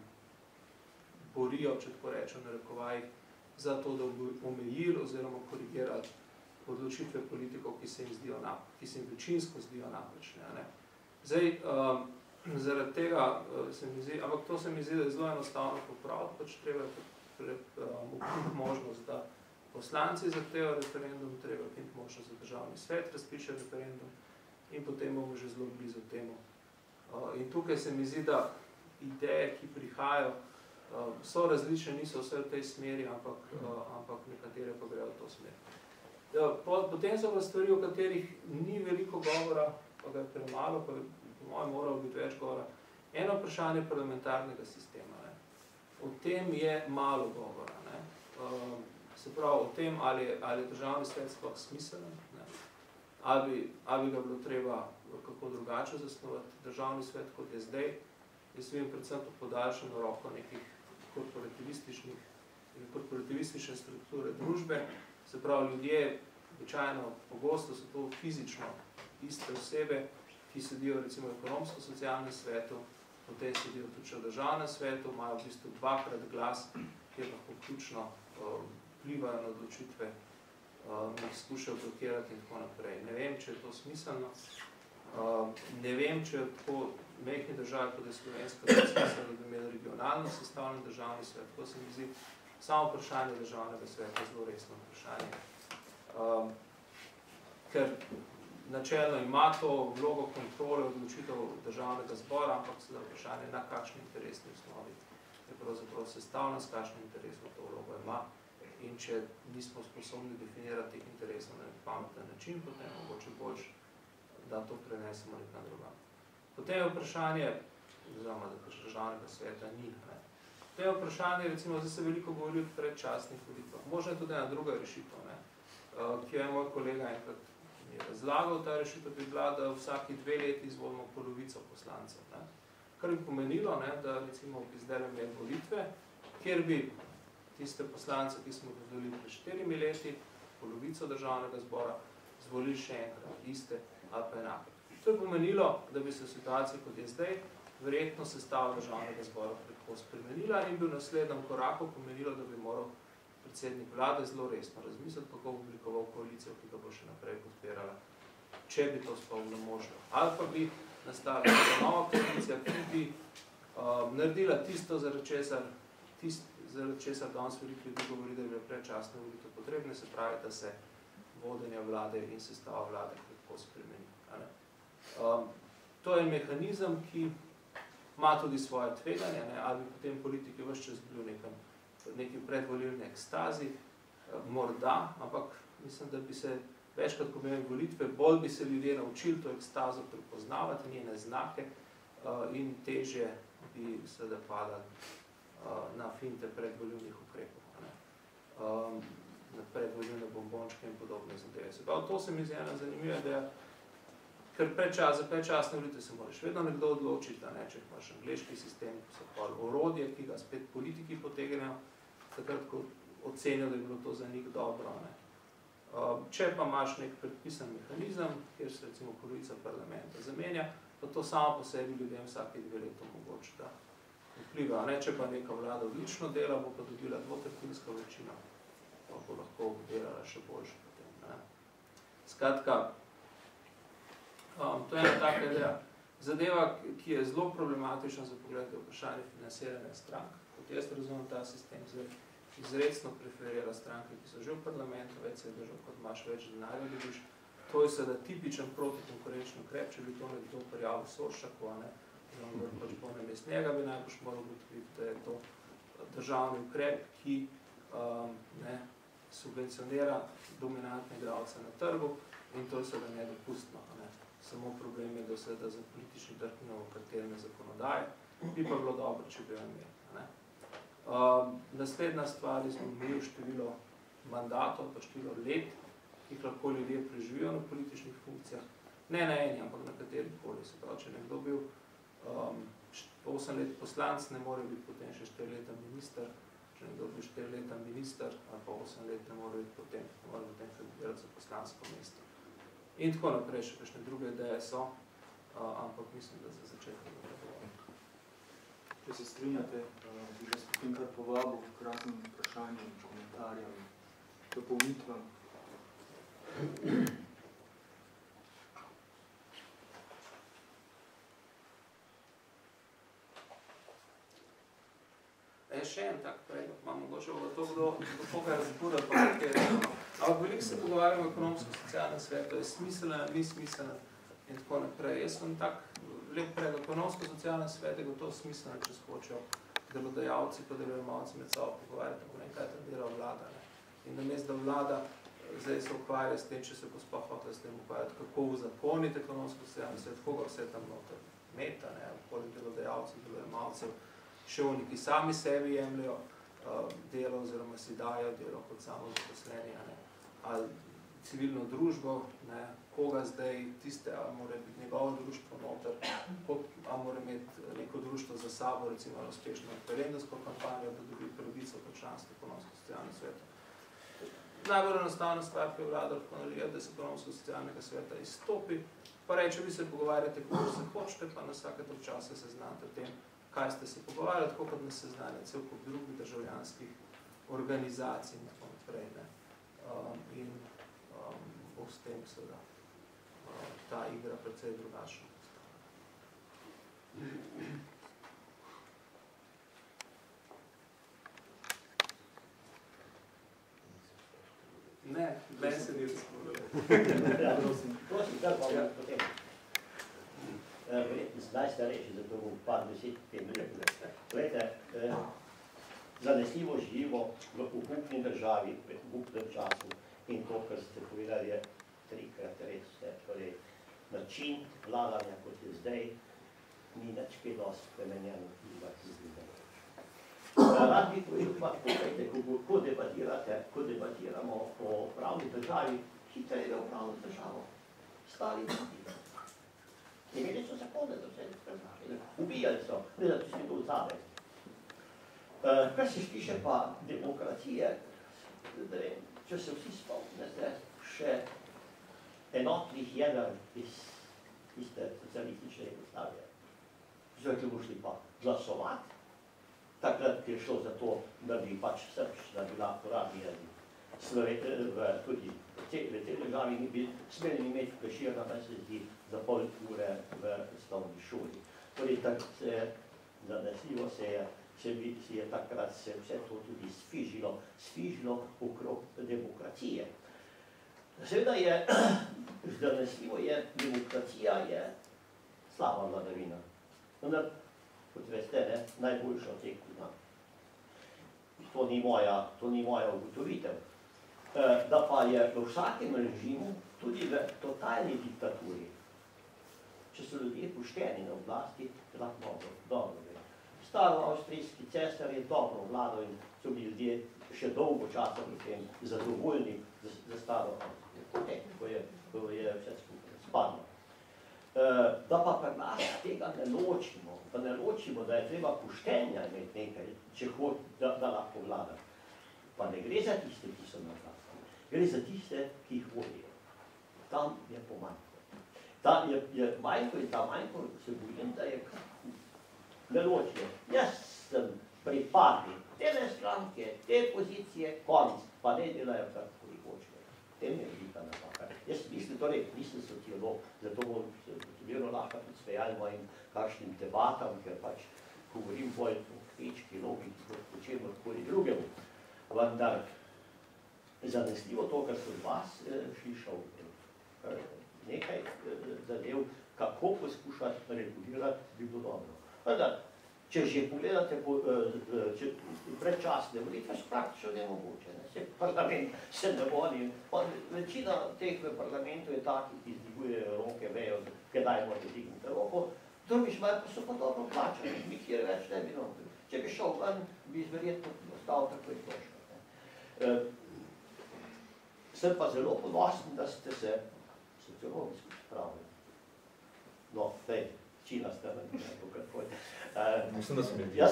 Speaker 3: borijo, če tako rečem, na rekovajih, za to, da bi omejili oziroma korigirali odločitve politikov, ki se jim zdijo napačne, ki se jim večinsko zdijo napačne. Ne? Zdaj, um, zaradi tega uh, se mi zdi, ampak to se mi zdi, da je zelo enostavno popraviti, pač treba je um, možnost, da poslanci zahtevajo referendum, treba je možnost, da državni svet razpiše referendum in potem bomo že zelo blizu temu. Uh, in tukaj se mi zdi, da ideje, ki prihajajo, uh, so različne, niso vse v tej smeri, ampak, uh, ampak nekatere pa grejo v to smer. Ja, potem so pa stvari, o katerih ni veliko govora, pa ga je premalo, pa po mojem moralo biti več govora. Eno vprašanje parlamentarnega sistema. Ne. O tem je malo govora. Ne. Uh, se pravi, o tem, ali, ali je državni svet sploh smiseln, ne. Ali, bi, ali bi ga bilo treba kako drugače zasnovati. Državni svet, kot je zdaj, jaz vidim predvsem to podaljšano roko nekih korporativističnih in korporativistične strukture družbe. Se pravi, ljudje, običajno, pogosto so to fizično iste osebe, ki sedijo recimo v ekonomsko-socialnem svetu, potem sedijo tudi v državnem svetu, imajo v bistvu dvakrat glas, kjer lahko ključno um, vplivajo na odločitve, um, jih skušajo blokirati in tako naprej. Ne vem, če je to smiselno. Um, ne vem, če je tako mehni državi, kot je Slovenska, da je smiselno, da bi imeli regionalno sestavljen državni svet. To se mi zdi samo vprašanje državnega sveta, zelo resno vprašanje. Um, ker načelno ima to vlogo kontrole odločitev državnega zbora, ampak se da vprašanje, na kakšni interesni osnovi je pravzaprav sestavljen, s kakšnim interesom to vlogo ima. In če nismo sposobni definirati teh interesov na pameten način, potem je mogoče boljš, da to prenesemo nekam drugam. Potem je vprašanje, oziroma da državnega sveta ni. Ne. Potem je vprašanje, recimo, zdaj se veliko govori o predčasnih volitvah. Možno je tudi ena druga rešitev, ne, ki je moj kolega enkrat mi je razlagal, ta rešitev bi bila, da vsaki dve leti izvolimo polovico poslancev. Ne. Kar bi pomenilo, ne, da recimo bi zdaj imeli volitve, kjer bi tiste poslance, ki smo izvolili pred štirimi leti, polovico državnega zbora, zvolili še enkrat iste ali pa enake. To je pomenilo, da bi se v situaciji, kot je zdaj, verjetno sestava državnega zbora preko spremenila in bi v naslednjem koraku pomenilo, da bi moral predsednik vlade zelo resno razmisliti, kako bi oblikoval koalicijo, ki ga bo še naprej podpirala, če bi to sploh možno. Ali pa bi nastala nova koalicija, ki bi um, naredila tisto, zaradi česar, tist, zaradi česar danes veliko ljudi govori, da je bila predčasne volitve potrebne, se pravi, da se vodenja vlade in sestava vlade lahko spremeni. Um, to je mehanizem, ki ima tudi svoje tveganje, ne, ali bi potem politiki ves čas bili v nekem, neki predvolilni ekstazi, morda, ampak mislim, da bi se večkrat, ko bi imeli volitve, bolj bi se ljudje naučili to ekstazo prepoznavati, njene znake uh, in težje bi seveda padali na finte predvolilnih ukrepov, ne? Um, na predvolilne bombončke in podobne zadeve. Se pravi, to se mi zdi ena zanimiva ideja, ker predčas, za predčasne volitve se moraš vedno nekdo odločiti, da ne, če imaš angleški sistem, ko so pa orodje, ki ga spet politiki potegnejo, takrat, ko ocenijo, da je bilo to za njih dobro. Ne? Um, če pa imaš nek predpisan mehanizem, kjer se recimo polovica parlamenta zamenja, pa to samo po sebi ljudem vsake dve leto mogoče, da vpliva, ne? Če pa neka vlada odlično dela, bo pa dobila dvotretjinsko večino, pa bo lahko delala še boljše potem. Ne? Skratka, um, to je ena taka ideja. Zadeva, ki je zelo problematična za pogled, je vprašanje financiranja strank. Kot jaz razumem, ta sistem zdaj izrecno preferira stranke, ki so že v parlamentu, več se je držal, kot imaš več denarja, dobiš. To je seveda tipičen protikonkurenčni ukrep, če bi to nekdo prijavil Soršaku, ne? Pač ponemest njega bi najbolj moral ugotoviti, da je to državni ukrep, ki um, ne, subvencionira dominantne igralce na trgu in to je seveda nedopustno. Ne. Samo problem je, da se da za politični trg nimamo kartelne zakonodaje, bi pa bilo dobro, če bi jo imeli. Ne. Um, naslednja stvar je, smo imeli število mandatov, pa število let, ki jih lahko ljudje preživijo na političnih funkcijah, ne na eni, ampak na kateri koli. Se pravi, če nekdo bil um, osem let poslanc, ne more biti potem še štiri leta minister, če nekdo bil štiri leta minister, ali pa osem let ne more biti potem, ne more potem kandidirati za poslansko mesto. In tako naprej, še kakšne druge ideje so, uh, ampak mislim, da za začetek ne bo.
Speaker 1: Če se strinjate, uh, bi vas potem kar povabil k raznim vprašanjem, komentarjem, dopolnitvam.
Speaker 3: Je še en tak predlog, imam mogoče v to, kdo koga razbuda, pa nekaj rečeno. Ampak veliko se pogovarjamo o ekonomsko-socialnem svetu, je smiselno, ni smiselno in tako naprej. Jaz sem tak lep predlog, ekonomsko-socialnem svetu je gotovo smiselno, če se hočejo delodajalci pa delojemalci med sabo pogovarjati, tako nekaj tam dela vlada. Ne. In namesto da vlada zdaj se ukvarja s tem, če se bo sploh hotel s tem ukvarjati, kako uzakoniti ekonomsko-socialni svet, koga vse tam noter meta, ne, okoli delodajalcev, delojemalcev, še oni, ki sami sebi jemljajo uh, delo oziroma si dajo delo kot samo zaposleni, ne, ali civilno družbo, ne, koga zdaj tiste, ali mora biti njegovo društvo noter, ali mora imeti neko društvo za sabo, recimo uspešno referendumsko kampanjo, da dobi pravico po članstvu ekonomsko-socialnega sveta. Najbolj enostavna stvar, ki je vlada lahko naredila, da se ekonomsko-socialnega sveta izstopi, pa reče, vi se pogovarjate, kako se hočete, pa na vsake toliko časa seznanite o tem, kaj ste se pogovarjali, tako kot nas seznanja cel kup drugih državljanskih organizacij in tako naprej. Ne. Um, in um, bo s tem seveda uh, ta igra precej drugačna. Ne, meni se ni razpovedal.
Speaker 7: Ja, prosim. Prosim, kar pa ja. Potem. Verjetno sem najstarejši, zato bom par deset tem let. Glejte, zanesljivo živimo v ukupni državi, v ukupnem času in to, kar ste povedali, je trikrat res vse. Torej, način vladanja, kot je zdaj, ni nič kaj dosti spremenjeno. Rad bi povedal, pa povedajte, ko debatirate, ko debatiramo o pravni državi, Hitler je v pravno državo. Stali ljudi. Imeli so zakone za vse države. Ubijali so, ne da si to vzame. Kar se tiče pa demokracije, če se vsi spomnite še enotnih jedr iz tiste socialistične Jugoslavije. Zdaj bo šli pa glasovati, takrat je šlo za to, da bi pač srbščina bila uradni jezik. Tudi v tej državi ni bi smeli imeti Prešerna, da se zdi za pol ure v osnovni šoli. Torej, zanesljivo se je se je takrat se vse to tudi sfižilo, sfižilo okrog demokracije. Seveda je, zanesljivo je, demokracija je slaba vladavina. Vendar, kot veste, ne, najboljša od teh kuna. To ni moja, to ni moja ugotovitev. Da pa je v vsakem režimu, tudi v totalni diktaturi, če so ljudje pošteni na oblasti, je lahko dobro. Staro avstrijski cesar je dobro vladal in so bili ljudje še dolgo časa pri tem zadovoljni za staro Avstrijo. Potem, ko je vse skupaj spadlo. Da pa pri nas tega ne ločimo, pa ne ločimo, da je treba poštenja imeti nekaj, če hoče, da lahko vlada. Pa ne gre za tiste, ki so na oblasti. Gre za tiste, ki jih vodijo. Tam je pomanjko. Tam je manjko in ta manjko se bojim, da je ne ločijo. Jaz sem pripadnik te stranke, te pozicije, konc, pa ne delajo karkoli hočejo. Tem je velika napaka. Jaz mislim, torej, nisem sociolog, zato bom verjetno lahko tudi smejal mojim kakšnim debatam, ker pač govorim bolj o kmečki logiki, kot o čemorkoli drugemu. Vendar zanesljivo to, kar sem vas slišal, nekaj zadev, kako poskušati regulirati, bi bilo dobro. Vendar, če že pogledate predčasne volitve, so praktično nemogoče. Se parlament se ne vodi. Večina teh v parlamentu je takih, ki zdigujejo roke, vejo, kdaj morate digniti roko. Drugič pa so pa dobro plačani, nikjer več ne bi noter. Če bi šel ven, bi verjetno ostal tako in točno. Sem pa zelo ponosen, da ste se sociologsko spravili. No, zdaj, Čina ste me, nekako kakoj.
Speaker 4: Mislim, da sem
Speaker 7: Jaz,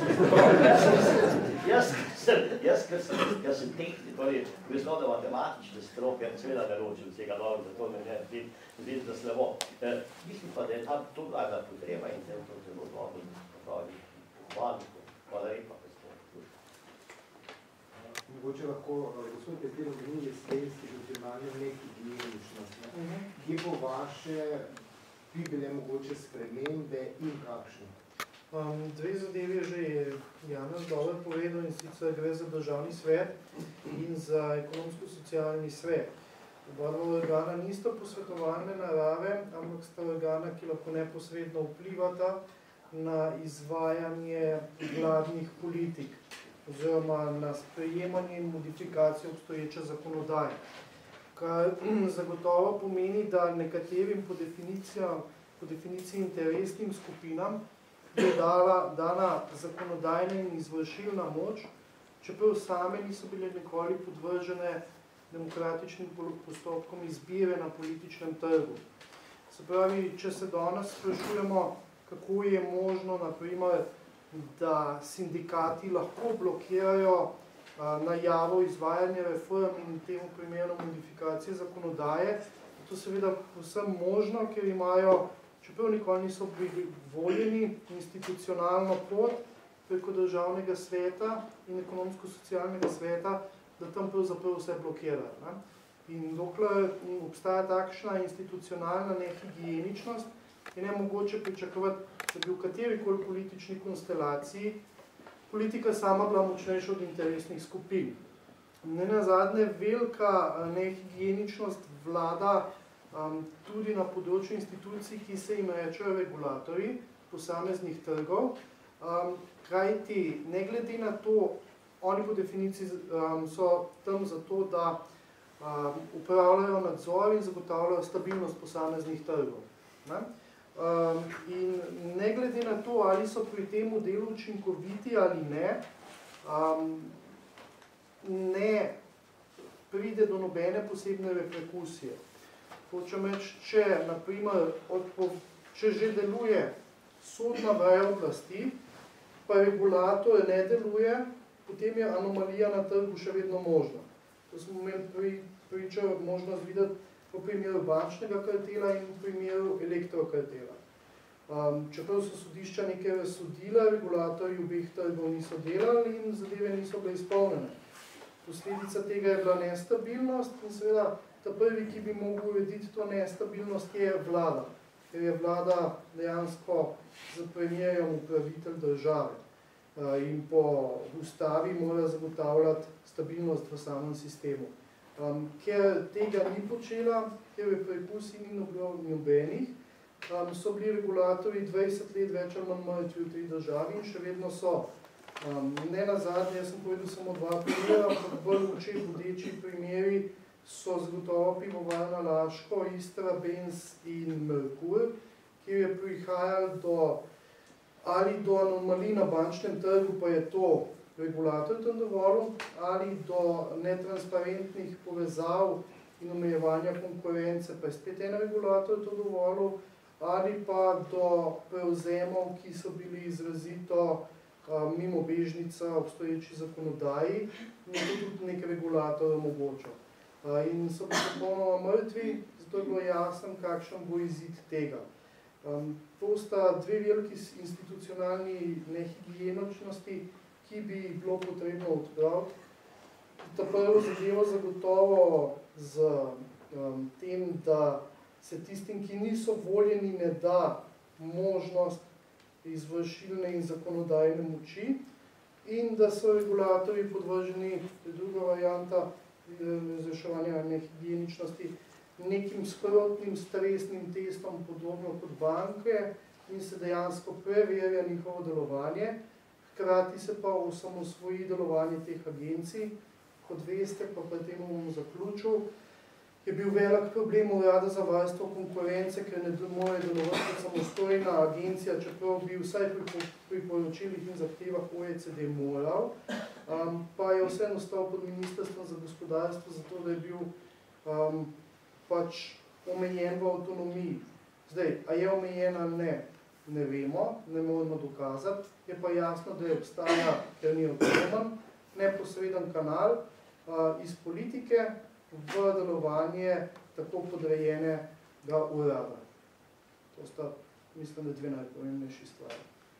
Speaker 7: jaz, ker sem tehnik, torej veslovne matematične stroke, seveda ne ločim vsega dobro, zato me ne vidi za slabo. Mislim pa, da je tam to glavna potreba in da je to zelo dobro. Hvala lepa, da ste tukaj.
Speaker 8: Mogoče lahko, gospod Petir, omenili ste institucionalno nehigieničnost. Kje bo vaše, bi bile mogoče spremembe in kakšne?
Speaker 5: Um, dve zadevi že je Janez dobro povedal, in sicer gre za državni svet in za ekonomsko-socialni svet. Oba organa nista posvetovalne narave, ampak sta organa, ki lahko neposredno vplivata na izvajanje vladnih politik oziroma na sprejemanje in modifikacijo obstoječe zakonodaje. Kar zagotovo pomeni, da nekaterim po po definiciji interesnim skupinam je dala, dana zakonodajna in izvršilna moč, čeprav same niso bile nikoli podvržene demokratičnim postopkom izbire na političnem trgu. Se pravi, če se danes sprašujemo, kako je možno, na primer, da sindikati lahko blokirajo najavo izvajanja reform in temu primerno modifikacije zakonodaje, to seveda povsem možno, ker imajo, čeprav nikoli niso bili voljeni, institucionalno pot preko državnega sveta in ekonomsko-socialnega sveta, da tam pravzaprav vse blokira. Ne? In dokler obstaja takšna institucionalna nehigieničnost, je nemogoče pričakovati, da bi v katerikoli politični konstelaciji politika sama bila močnejša od interesnih skupin. Nenazadnje velika nehigieničnost vlada um, tudi na področju institucij, ki se jim rečejo regulatorji posameznih trgov. Um, Krajti, ne glede na to, oni po definiciji um, so tam zato, da um, upravljajo nadzor in zagotavljajo stabilnost posameznih trgov. Ne? Um, in ne glede na to, ali so pri tem delu učinkoviti ali ne, um, ne pride do nobene posebne reperkusije. Hočem reči, če, naprimer, od, če že deluje sodna veja oblasti, pa regulator ne deluje, potem je anomalija na trgu še vedno možna. To smo imeli pri, priča možnost videti v primeru bančnega kartela in v primeru elektrokartela. Um, čeprav so sodišča nekaj razsodila, regulatorji obeh trgov niso delali in zadeve niso bile izpolnjene. Posledica tega je bila nestabilnost in seveda ta prvi, ki bi mogel urediti to nestabilnost, je vlada, ker je vlada dejansko za premierjem upravitelj države in po ustavi mora zagotavljati stabilnost v samem sistemu. Um, ker tega ni počela, ker je prepusi ni nobenih, um, so bili regulatorji dvajset let več ali manj mrtvi v tej državi in še vedno so. Um, ne nazadnje, jaz sem povedal samo dva primera, ampak bolj oči bodeči primeri so zagotovo Pivovarna Laško, Istra, Benz in Merkur, kjer je prihajalo do ali do anomalij na bančnem trgu, pa je to regulator tam dovolil, ali do netransparentnih povezav in omejevanja konkurence, pa je spet en regulator to dovolil, ali pa do prevzemov, ki so bili izrazito mimo bežnica obstoječi zakonodaji, in to tudi nek regulator omogočal. In so bili popolnoma mrtvi, zato je bilo jasno, kakšen bo izid tega. Um, to sta dve veliki institucionalni nehigieničnosti, ki bi bilo potrebno odpraviti. Ta prvo zadevo zagotovo z um, tem, da se tistim, ki niso voljeni, ne da možnost izvršilne in zakonodajne moči in da so regulatorji podvrženi, to je druga varianta razreševanja nehigieničnosti, nekim sprotnim stresnim testom, podobno kot banke, in se dejansko preverja njihovo delovanje, hkrati se pa osamosvoji delovanje teh agencij. Kot veste, pa pri tem bom zaključil, je bil velik problem Urada za varstvo konkurence, ker ne more delovati kot samostojna agencija, čeprav bi vsaj pri, pri poročilih in zahtevah O E C D moral, um, pa je vseeno ostal pod Ministrstvom za gospodarstvo, zato da je bil um, pač omejen v avtonomiji. Zdaj, a je omejen ali ne, ne vemo, ne moramo dokazati, je pa jasno, da je obstaja, ker ni avtonomen, neposreden kanal uh, iz politike v delovanje tako podrejenega urada. To sta, mislim, da dve najpomembnejši stvari.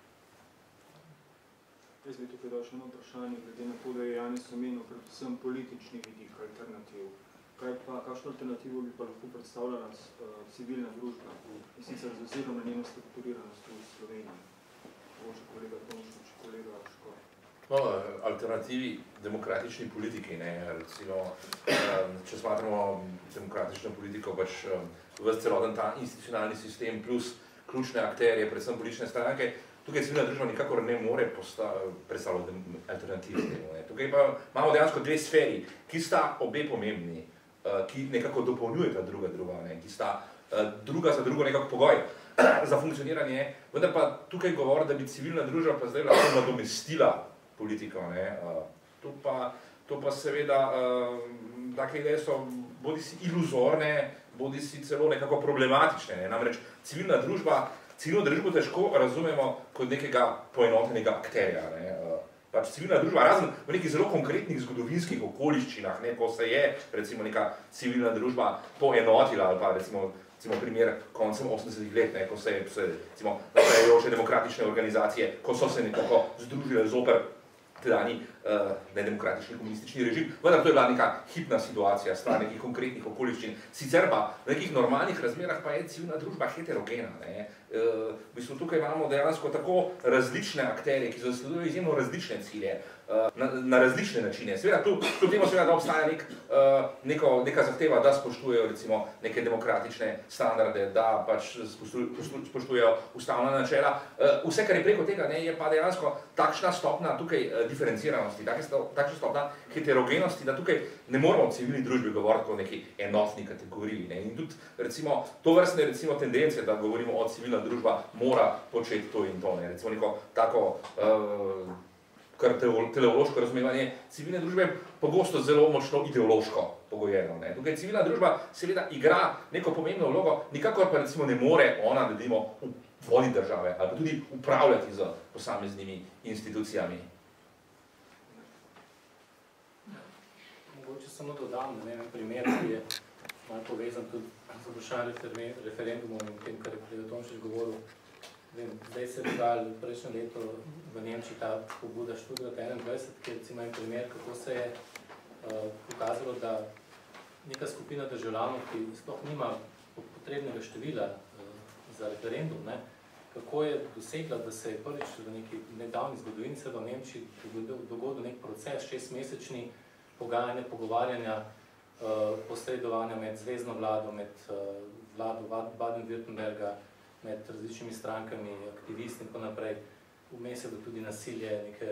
Speaker 1: Jaz bi tukaj dal še eno vprašanje, glede na to, da je Janez omenil predvsem politični vidik alternativ. Kaj pa, kakšno alternativo bi pa lahko predstavljala uh, civilna družba, in sicer z ozirom na njeno strukturiranost v Sloveniji? Mogoče kolega Tomšič, kolega Škor.
Speaker 4: No, alternativi demokratični politiki, ne, recimo, če smatramo demokratično politiko, pač v celoten ta institucionalni sistem plus ključne akterje, predvsem politične stranke, tukaj civilna družba nikakor ne more predstavljati alternative temu. Tukaj pa imamo dejansko dve sferi, ki sta obe pomembni, ki nekako dopolnjujeta druga druga, ne, ki sta druga za drugo nekako pogoj za funkcioniranje, vendar pa tukaj govori, da bi civilna družba pa zdaj lahko nadomestila politiko. Ne. To, pa, to pa seveda, take ideje so bodi si iluzorne, bodi si celo nekako problematične. Ne. Namreč civilna družba, civilno družbo težko razumemo kot nekega poenotenega akterja. Ne. Pač civilna družba, razen v nekih zelo konkretnih zgodovinskih okoliščinah, ne, ko se je recimo neka civilna družba poenotila, ali pa recimo, recimo primer koncem osemdesetih let, ne, ko se je recimo nastajajoče demokratične organizacije, ko so se nekako združile zoper tedajni uh, nedemokratični komunistični režim, vendar to je bila neka hipna situacija, stvar nekih konkretnih okoliščin. Sicer pa v nekih normalnih razmerah pa je civilna družba heterogena. Ne. V bistvu tukaj imamo dejansko tako različne akterje, ki zasledujejo izjemno različne cilje, na, na različne načine. Seveda, tu, tu temo seveda, da obstaja nek, neko, neka zahteva, da spoštujejo recimo neke demokratične standarde, da pač spoštujejo ustavna načela. Vse, kar je preko tega, ne, je pa dejansko takšna stopna tukaj diferenciranosti, takšna stopna heterogenosti, da tukaj ne moramo v civilni družbi govoriti o neki enotni kategoriji. Ne. In tudi recimo, to vrstne recimo tendence, da govorimo o civilna družba, mora početi to in to. Ne. Recimo neko tako uh, kar teleološko razumevanje civilne družbe pogosto zelo močno ideološko pogojeno. Ne. Tukaj civilna družba seveda igra neko pomembno vlogo, nikakor pa recimo ne more ona, da vidimo, voditi države ali pa tudi upravljati z posameznimi institucijami.
Speaker 2: Mogoče samo dodam, da ne primer, ki je malo povezan tudi z vprašanjem referendumom in tem, kar je kolega Tomšič govoril. Vem, zdaj se je dogajalo prejšnje leto v Nemčiji ta pobuda Stuttgart enaindvajset, ki je recimo en primer, kako se je uh, pokazalo, da neka skupina državljanov, ki sploh nima potrebnega števila uh, za referendum, ne, kako je dosegla, da se je prvič v neki nedavni zgodovini v Nemčiji dogodil nek proces, šestmesečni pogajanja, pogovarjanja, uh, posredovanja med zvezno vlado, med uh, vlado Baden-Württemberga, med različnimi strankami, aktivisti in tako naprej. Vmes je bilo tudi nasilje, neke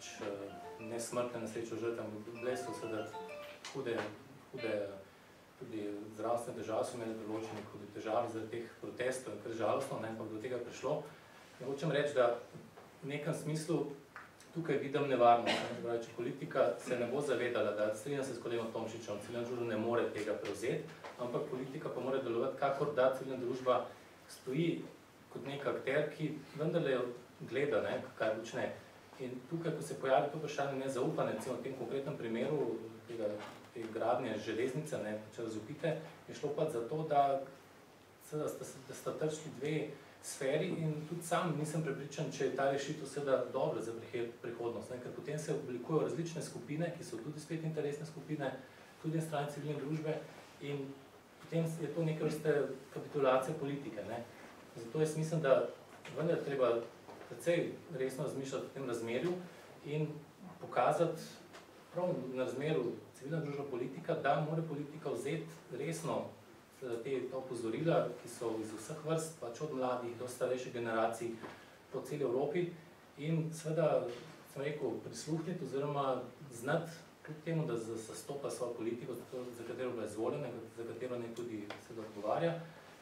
Speaker 2: nesmrtne nesreče žrtev, bile so seveda hude, hude tudi zdravstvene države so imeli določene hude težave zaradi teh protestov in kar žalostno, ne, pa do tega prišlo. In hočem reči, da v nekem smislu tukaj vidim nevarnost. Ne, če politika se ne bo zavedala, da strinjam se s kolegom Tomšičem, civilna družba ne more tega prevzeti, ampak politika pa mora delovati, kakor da civilna družba stoji kot nek akter, ki vendarle gleda, ne, kaj počne. In tukaj, ko se pojavi to vprašanje nezaupanja, recimo v tem konkretnem primeru tega, te gradnje železnice, ne, če razupite, je šlo pa za to, da, da, sta, da sta trčili dve sferi in tudi sam nisem prepričan, če je ta rešitev seveda dobra za prihodnost, ne, ker potem se oblikujejo različne skupine, ki so tudi spet interesne skupine, tudi na strani civilne družbe in potem je to neke vrste kapitulacije politike. Ne. Zato jaz mislim, da vendar treba precej resno razmišljati o tem razmerju in pokazati prav na razmeru civilna družba politika, da mora politika vzeti resno te opozorila, ki so iz vseh vrst, pač od mladih do starejših generacij po celi Evropi in seveda, sem rekel, prisluhniti oziroma znati kljub temu, da zastopa svojo politiko, za katero bila izvoljena, za katero ne tudi se odgovarja,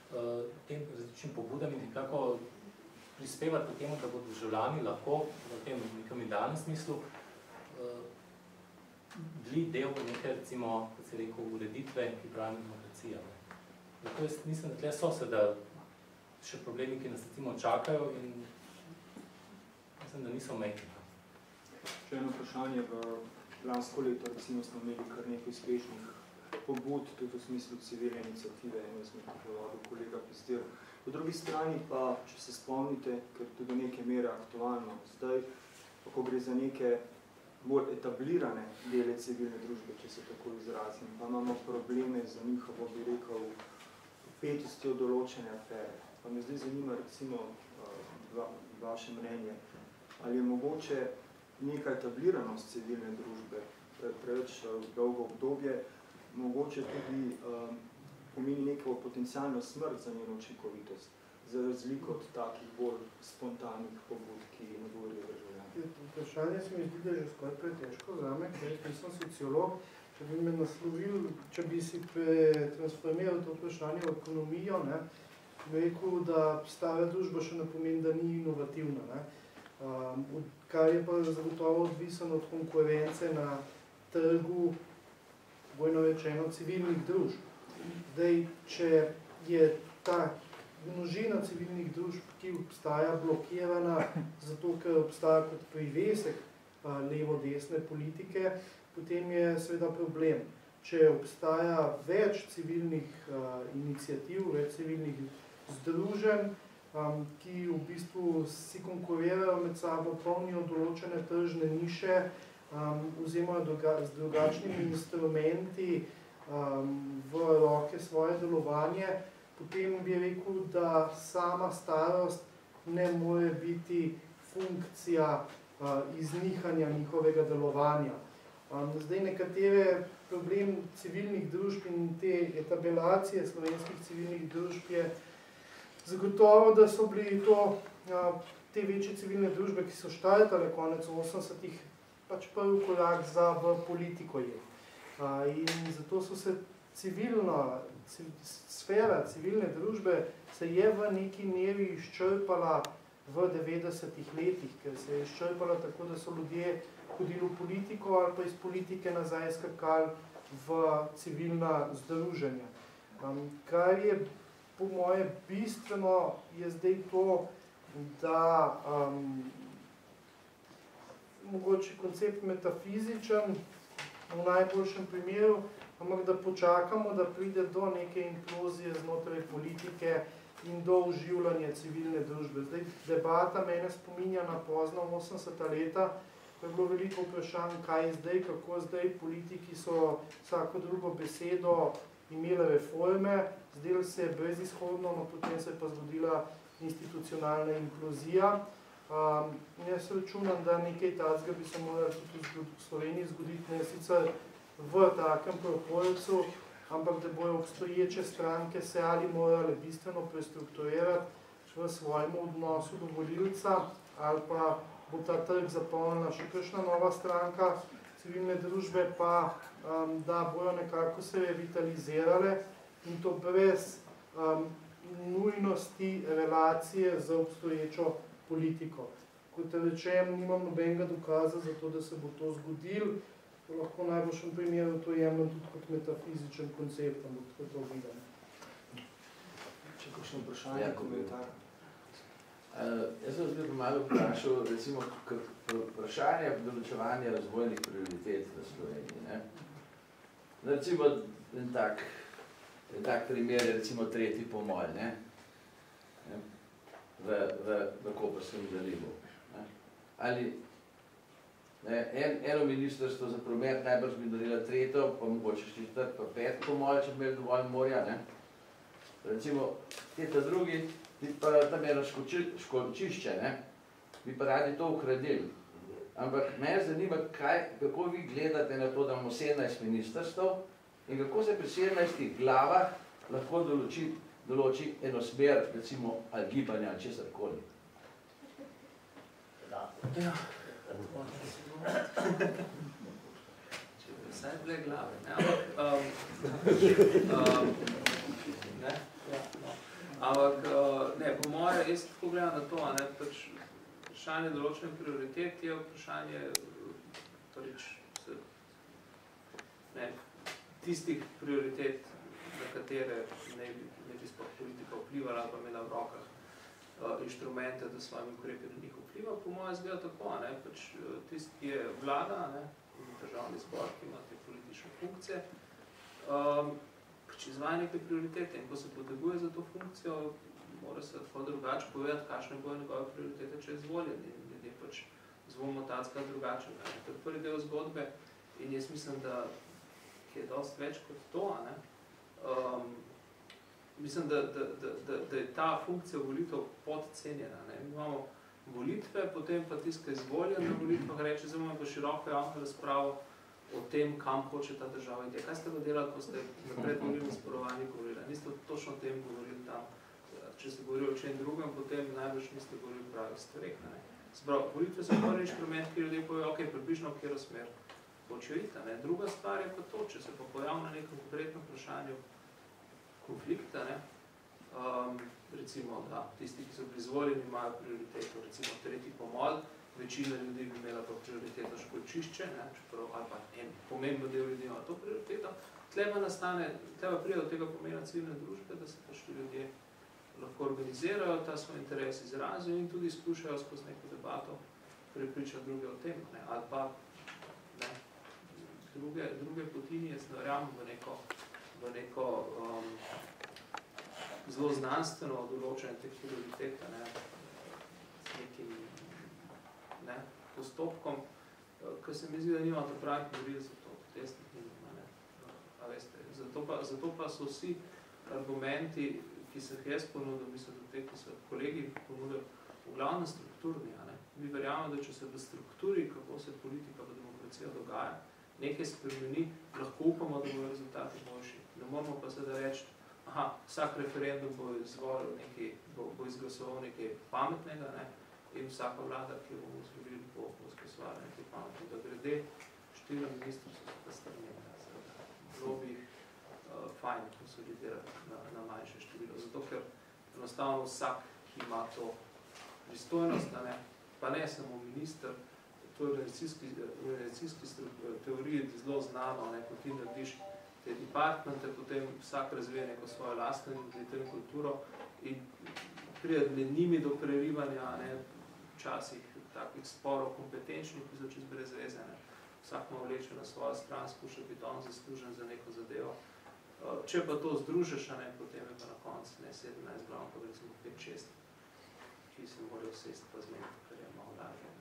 Speaker 2: tem različnim pobudam in nekako prispevati k temu, da bodo državljani lahko v tem nekem idealnem smislu bili del neke, recimo, kot se rekel, ureditve, ki pravi demokracija. Zato jaz mislim, da tle so se, da še problemi, ki nas recimo čakajo in mislim, da niso omejeni.
Speaker 1: Še eno vprašanje v lansko leto, recimo, smo imeli kar nekaj uspešnih pobud, tudi v smislu civilne iniciative, eno smo povedal kolega Pistir. Po drugi strani pa, če se spomnite, ker tudi do neke mere aktualno, zdaj, ko gre za neke bolj etablirane dele civilne družbe, če se tako izrazim, pa imamo probleme za njihovo, bi rekel, upetostjo določene afere. Pa me zdaj zanima, recimo, vaše mnenje, ali je mogoče neka etabliranost civilne družbe, preveč dolgo obdobje, mogoče tudi um, pomeni neko potencialno smrt za njeno učinkovitost, za razliko od takih bolj spontanih pobud, ki ne govorijo državljani.
Speaker 5: Vprašanje se mi zdi, da je že skoraj pretežko zame, ker nisem sociolog, če bi me naslovil, če bi si transformiral to vprašanje v ekonomijo, ne, bi rekel, da stara družba še ne pomeni, da ni inovativna. Ne. Um, kar je pa zagotovo odvisen od konkurence na trgu, bojno rečeno, civilnih družb. Zdaj, če je ta množina civilnih družb, ki obstaja blokirana, zato ker obstaja kot privesek levo-desne politike, potem je seveda problem. Če obstaja več civilnih uh, iniciativ, več civilnih združenj, um, ki v bistvu si konkurirajo med sabo, polnijo določene tržne niše, um, vzemajo druga, z drugačnimi instrumenti um, v roke svoje delovanje, potem bi rekel, da sama starost ne more biti funkcija iznihanja njihovega delovanja. Zdaj nekatere problem civilnih družb in te etabelacije slovenskih civilnih družb je zagotovo, da so bili to te večje civilne družbe, ki so štartale konec osemdesetih, pač prvi korak za v politiko je. In zato so se civilna, sfera civilne družbe se je v neki meri izčrpala v devetdesetih letih, ker se je izčrpala tako, da so ljudje hodili v politiko ali pa iz politike nazaj skakali v civilna združenja. Kar je po moje bistveno, je zdaj to, da um, mogoče koncept metafizičen v najboljšem primeru, ampak da počakamo, da pride do neke implozije znotraj politike in do oživljanja civilne družbe. Zdaj, debata mene spominja na pozna osemdeseta leta, ko je bilo veliko vprašanj, kaj je zdaj, kako zdaj, politiki so vsako drugo besedo imeli reforme, zdelo se je brezizhodno, no potem se je pa zgodila institucionalna implozija. Um, jaz računam, da nekaj takega bi se moralo tudi v Sloveniji zgoditi, ne sicer v takem proporcu, ampak da bojo obstoječe stranke se ali morale bistveno prestrukturirati v svojem odnosu do volilca, ali pa bo ta trg zapolnila še kakšna nova stranka civilne družbe, pa um, da bojo nekako se revitalizirale in to brez um, nujnosti relacije z obstoječo politiko. Kot rečem, nimam nobenega dokaza za to, da se bo to zgodilo. Lahko v najboljšem primeru to jemljem tudi kot metafizičen koncept, ampak tako to vidim.
Speaker 1: Če kakšno vprašanje, ja, komentar?
Speaker 9: Uh, jaz sem zdaj malo vprašal, recimo, vprašanje določevanja razvojnih prioritet v Sloveniji. Ne? Recimo, en tak, en tak primer je recimo tretji pomol, ne? v, v, v Koperskem zalivu. Ne? Ali ne, en, eno ministrstvo za promet najbrž bi naredila tretjo, pa mogoče četrt, pa pet pomol, če bi imeli dovolj morja. Ne? Recimo, teta drugi, bi pa tam eno školčišče, ne? Bi pa radi to ukradili. Ampak mene zanima, kaj, kako vi gledate na to, da imamo sedemnajst ministrstv in kako se pri sedemnajstih glavah lahko določi, določi eno smer, recimo, ali gibanja, ali česarkoli.
Speaker 3: Ja. Če bi vsaj bile glave, ne? Um, um, ne? Ja, no. Ampak, ne, po moje, jaz tako gledam na to, ne, pač vprašanje določene prioritet je vprašanje prvič, ne, tistih prioritet, na katere ne bi, ne bi sploh politika vplivala, pa imela v rokah uh, inštrumente, da s svojimi ukrepi na njih vpliva. Po moje zgleda tako, ne, pač tisti, ki je vlada, ne, državni zbor, ki ima te politične funkcije, um, če izvaja neke prioritete in ko se poteguje za to funkcijo, mora se tako drugače povedati, kakšne bojo njegove prioritete, če je izvoljen in ljudje pač zvonimo tacka drugače. To je prvi del zgodbe in jaz mislim, da je dosti več kot to. Ne? Um, mislim, da, da, da, da, da je ta funkcija volitev podcenjena. Ne? Mi imamo volitve, potem pa tiska izvoljen na volitvah, reče, zdaj imamo pa široko javno razpravo o tem, kam hoče ta država iti. Kaj ste ga delali, ko ste na predvolilnem sporovanju govorili? Niste točno o tem govorili tam. Če ste govorili o čem drugem, potem najbolj niste govorili pravih stvareh. Sprav, volitve so prvi inštrument, ki ljudje povejo, ok, približno v katero smer hočejo iti. Ne? Druga stvar je pa to, če se pa pojavi na nekem konkretnem vprašanju konflikta, ne? Um, recimo, da tisti, ki so prizvoljeni, imajo prioriteto, recimo tretji pomol, večina ljudi bi imela pa prioriteto školčišče, ne, čeprav, ali pa en pomembno del ljudi ima to prioriteto. Tleba nastane, tleba pride do tega pomena civilne družbe, da se pač ljudje lahko organizirajo, ta svoj interes izrazijo in tudi skušajo skozi neko debato prepričati druge o tem, ne, ali pa ne, druge, druge potini jaz ne verjamem v neko, v neko um, zelo znanstveno določenje teh prioritete, ne, s nekim ne, postopkom, ker se mi zdi, da nimate pravih meril za to, testnih nima, ne, a veste. Zato pa, zato pa so vsi argumenti, ki se jih jaz ponudil, mislim, da te, ki so kolegi ponudili, v glavnem strukturni. A ne? Mi verjamemo, da če se v strukturi, kako se politika v demokracija dogaja, nekaj spremeni, lahko upamo, da bodo rezultati boljši. Ne moramo pa seveda reči, aha, vsak referendum bo izvolil nekaj, bo, bo izglasoval nekaj pametnega, ne? In vsaka vlada, ki jo bomo zgodili, bo izglasovala nekaj pametnega. Grede štiri ministrstva so pa strnjene, seveda. Bilo bi jih uh, fajn konsolidirati na, na manjše število. Zato, ker enostavno vsak, ki ima to pristojnost, ne? Pa ne samo minister, to je v organizacijski teoriji zelo znano, ne? Ko ti narediš te departmente, potem vsak razvije neko svojo lastno identiteto in kulturo in pride med njimi do prerivanja, ne? Včasih takih sporov kompetenčnih, ki so čez brez veze. Ne? Vsak ima vleče na svojo stran, skuša biti on zaslužen za neko zadevo. Če pa to združiš, ne, potem je pa na koncu ne sedemnajst glavno, pa recimo pet šest, ki se morajo sesti pa zmeniti, kar je malo lažje.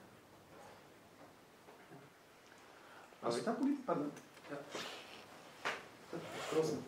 Speaker 10: A se ta politika, pardon?
Speaker 3: Ja.
Speaker 10: Prosim.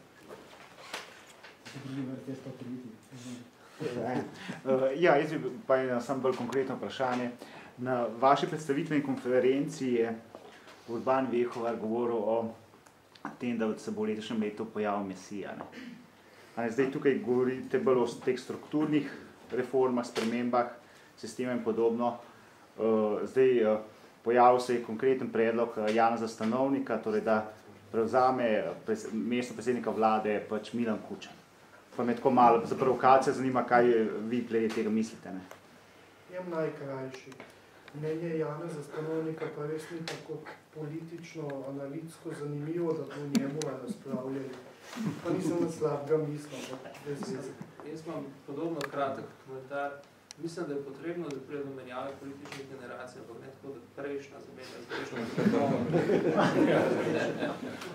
Speaker 11: Ja, jaz bi pa eno samo bolj konkretno vprašanje. Na vaši predstavitveni konferenci je Urban Vehovar govoril o tem, da se bo v letošnjem letu pojavil Mesija. Ne? Zdaj tukaj govorite bolj o teh strukturnih reformah, spremembah, sistema in podobno. Zdaj pojavil se je konkreten predlog Janeza Stanovnika, torej da prevzame mesto predsednika vlade pač Milan Kučan. Pa me tako malo za provokacijo zanima, kaj vi glede tega mislite. Ne?
Speaker 5: Jem najkrajši. Mnenje Janeza Stanovnika pa res ni tako politično, analitsko zanimivo, da bo njemu razpravljali. Pa nisem na slabega misla.
Speaker 3: Jaz imam podobno kratek komentar. Mislim, da je potrebno, da prije do menjave političnih generacij, ampak ne tako, da prejšnja zamenja z prejšnjo.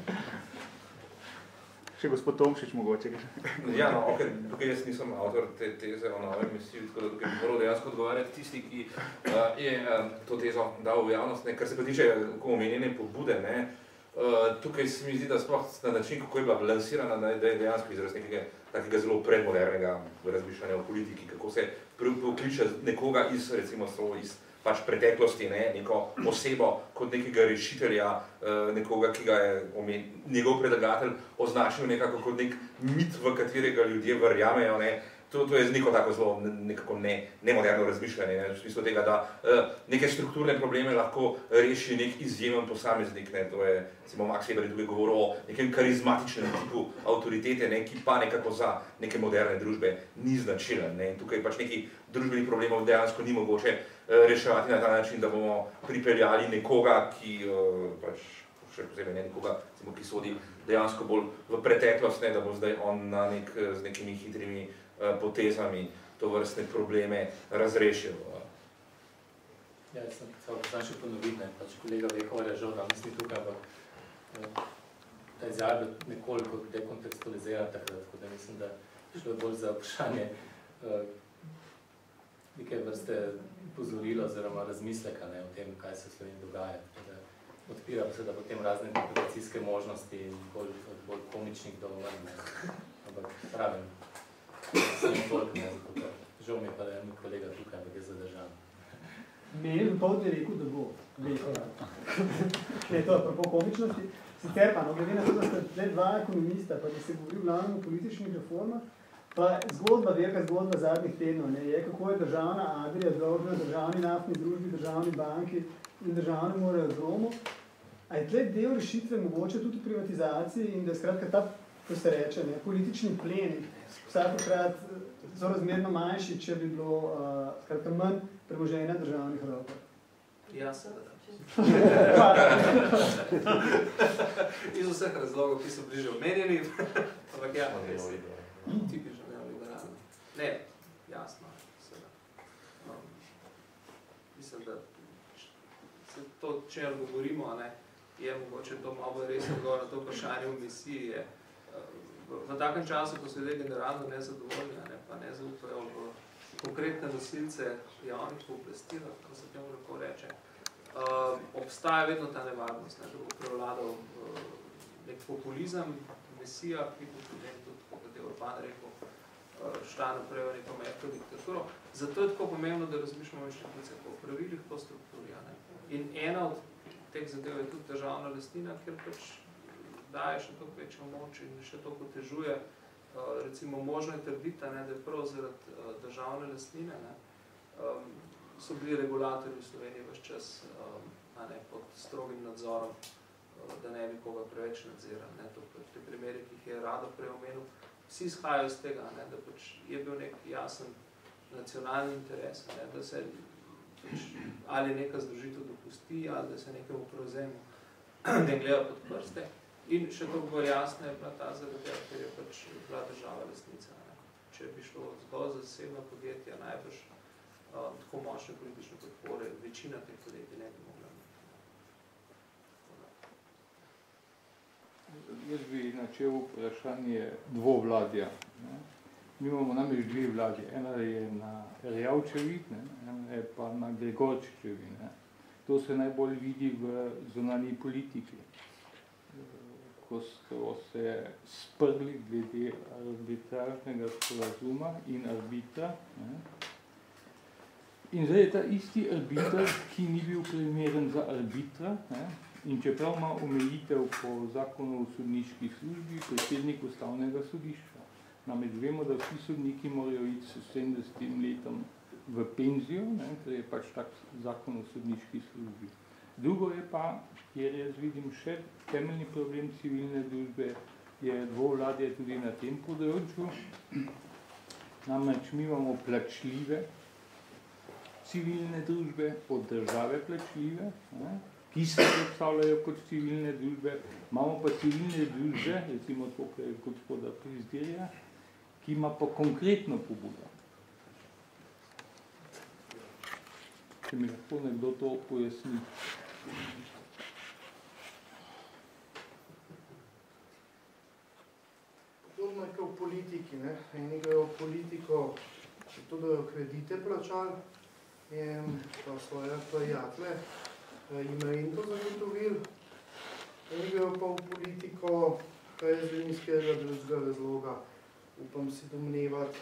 Speaker 11: Še gospod Tomšič mogoče.
Speaker 4: Ja, no, ok, tukaj jaz nisem avtor te teze o novem misiji, tako da tukaj bi moral dejansko odgovarjati tisti, ki uh, je uh, to tezo dal v javnost. Ne. Kar se pa tiče omenjene pobude, ne, uh, tukaj se mi zdi, da sploh na način, kako je bila lansirana, da je dejansko izraz nekega takega zelo predmodernega razmišljanja o politiki, kako se pokliče nekoga iz, recimo, iz pač preteklosti, ne, neko osebo kot nekega rešitelja, nekoga, ki ga je omen, njegov predlagatelj označil nekako kot nek mit, v katerega ljudje verjamejo. Ne. To, to je neko tako zelo nekako ne, nemoderno razmišljanje, ne, v smislu tega, da uh, neke strukturne probleme lahko reši nek izjemen posameznik. Ne. To je, recimo, Max Weber je tukaj govoril o nekem karizmatičnem tipu avtoritete, ne, ki pa nekako za neke moderne družbe ni značilen. Ne. Tukaj pač neki družbenih problemov dejansko ni mogoče uh, reševati na ta način, da bomo pripeljali nekoga, ki uh, pač še posebej ne nekoga, recimo, ki sodi dejansko bolj v preteklost, ne, da bo zdaj on na nek, z nekimi hitrimi potezami to vrstne probleme razrešil.
Speaker 2: Ja, jaz sem samo še ponoviti, ne, pač kolega Vehovar je žal danes ni tukaj, ampak ta izjava nekoliko dekontekstualizira takrat, tako da mislim, da šlo je bolj za vprašanje neke vrste pozorila oziroma razmisleka, ne, o tem, kaj se v Sloveniji dogaja. Da odpira pa se, da potem razne interpretacijske možnosti in bolj, bolj komičnih do manj, ampak pravim, samo toliko, ne, zato, žal mi je pa, da je ni kolega tukaj, ampak je zadržan.
Speaker 10: Meni dopoldne je rekel, da bo Vehovar. Ne, to je apropo komičnosti. Sicer pa, no, glede na to, da ste tle dva ekonomista, pa da se govori v glavnem o političnih reformah, pa zgodba, velika zgodba zadnjih tednov, ne, je, kako je državna Adria dolžna državni naftni družbi, državni banki in državnemu aerodromu. A je tle del rešitve mogoče tudi v privatizaciji in da je skratka ta, ko se reče, ne, politični plen, vsakokrat sorazmerno manjši, če bi bilo uh, skratka manj premoženja državnih rokov.
Speaker 3: Ja, seveda. Iz vseh razlogov, ki so bliže omenjeni, ampak ja, tipično neoliberalno. Ne, jasno, seveda. No, mislim, da se to, če govorimo, ne, je mogoče to malo res odgovor na to vprašanje v misiji, je v, v takem času, ko so ljudje generalno nezadovoljni, ne, pa ne zaupajo v konkretne nosilce javnih pooblastil, kako se temu lahko reče, uh, obstaja vedno ta nevarnost, ne, da bo prevladal uh, nek populizem, mesija, ki bo tudi tudi, kot je Urban rekel, šla naprej v neko mehko diktaturo. Zato je tako pomembno, da razmišljamo o inštitucijah, o pravilih, po strukturi. In ena od teh zadev je tudi državna lastnina, ker pač daje še toliko večjo moč in še toliko otežuje. Recimo, možno je trditi, da je prav zaradi državne lastnine, ne, so bili regulatorji v Sloveniji ves čas a ne, pod strogim nadzorom, da ne bi koga preveč nadzirali. Ne, to te primeri, ki jih je Rado prej omenil, vsi izhajajo iz tega, ne, da pač je bil nek jasen nacionalni interes, ne, da se pač ali neka združitev dopusti, ali da se nekemu prevzemu ne gleda pod prste. In še toliko bolj jasno je bila ta zaradi, ker je pač bila država lastnica. Ne. Če bi šlo zgolj za zasebno podjetje, najbrž uh, tako močne politične podpore, večina teh podjetij ne bi mogla.
Speaker 12: Jaz bi načel vprašanje dvovladja. Ne. Mi imamo namreč dve vladi. Ena je na Erjavčevi, ne, ena je pa na Gregorčičevi. Ne. To se najbolj vidi v zunanji politiki, ko so se sprli glede arbitražnega sporazuma in arbitra. Ne. In zdaj je ta isti arbitr, ki ni bil primeren za arbitra, ne. In čeprav ima omejitev po zakonu o sodniški službi, predsednik ustavnega sodišča. Namreč vemo, da vsi sodniki morajo iti s sedemdesetim letom v penzijo, ne, ker je pač tak zakon o sodniški službi. Drugo je pa, kjer jaz vidim še temeljni problem civilne družbe, je dvovladje tudi na tem področju. Namreč mi imamo plačljive civilne družbe, od države plačljive, ne, ki se predstavljajo kot civilne družbe. Imamo pa civilne družbe, recimo tukaj gospoda Prizdirja, ki ima pa konkretno pobudo. Če mi lahko nekdo to pojasni.
Speaker 5: Podobno je kot v politiki, ne? Eni grejo v politiko, to da jo kredite plačali in pa svoje prijatelje jim rento zagotovili. Eni grejo pa v politiko, kaj je z nizkega drugega razloga. Upam si domnevati,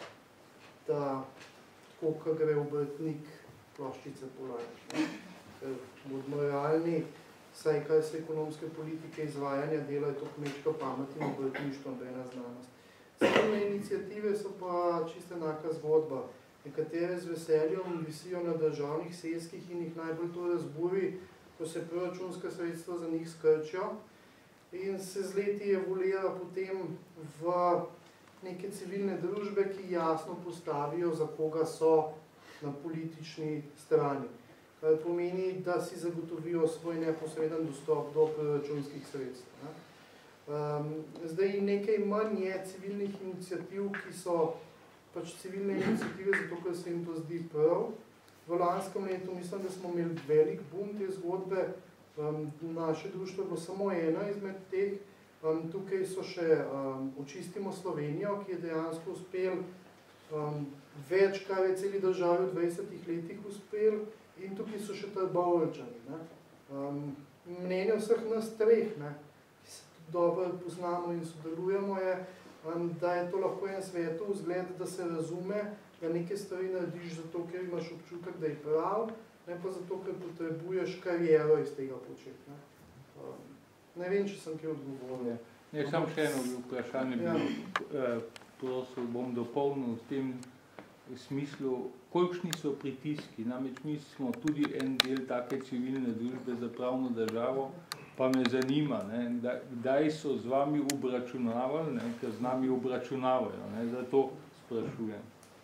Speaker 5: da tako, ko gre obrtnik, ploščice polajati. Ker bodimo realni, saj kaj se ekonomske politike izvajanja dela, je to kmečka pamet in obrtništvo, ena znanost. Civilne iniciative so pa čisto enaka zgodba. Nekatere z veseljem visijo na državnih seskih in jih najbolj to razburi, ko se proračunska sredstva za njih skrčijo in se z leti evoluira potem v neke civilne družbe, ki jasno postavijo, za koga so na politični strani. Kar pomeni, da si zagotovijo svoj neposreden dostop do proračunskih sredstev. Um, zdaj nekaj manj je civilnih iniciativ, ki so pač civilne iniciative, zato ker se jim to zdi prav. V lanskem letu mislim, da smo imeli velik boom te zgodbe. Um, naše društvo je bilo samo ena izmed teh. Um, tukaj so še um, Očistimo Slovenijo, ki je dejansko uspel um, več, kar je celi državi v dvajsetih letih uspel, in tukaj so še Trbovlčani. Um, mnenje vseh nas treh, ne, ki se tudi dobro poznamo in sodelujemo, je, um, da je to lahko en svetov vzgled, da se razume, da neke stvari narediš zato, ker imaš občutek, da je prav, ne pa zato, ker potrebuješ kariero iz tega početi. Ne. Um, Ne vem, če sem kaj odgovoril.
Speaker 12: Ne, sam še eno vprašanje bi ja. prosil, bom dopolnil v tem smislu, kolikšni so pritiski. Namreč mi smo tudi en del take civilne družbe za pravno državo, pa me zanima, ne, kdaj so z vami obračunavali, ne, ker z nami obračunavajo, ne, zato sprašujem.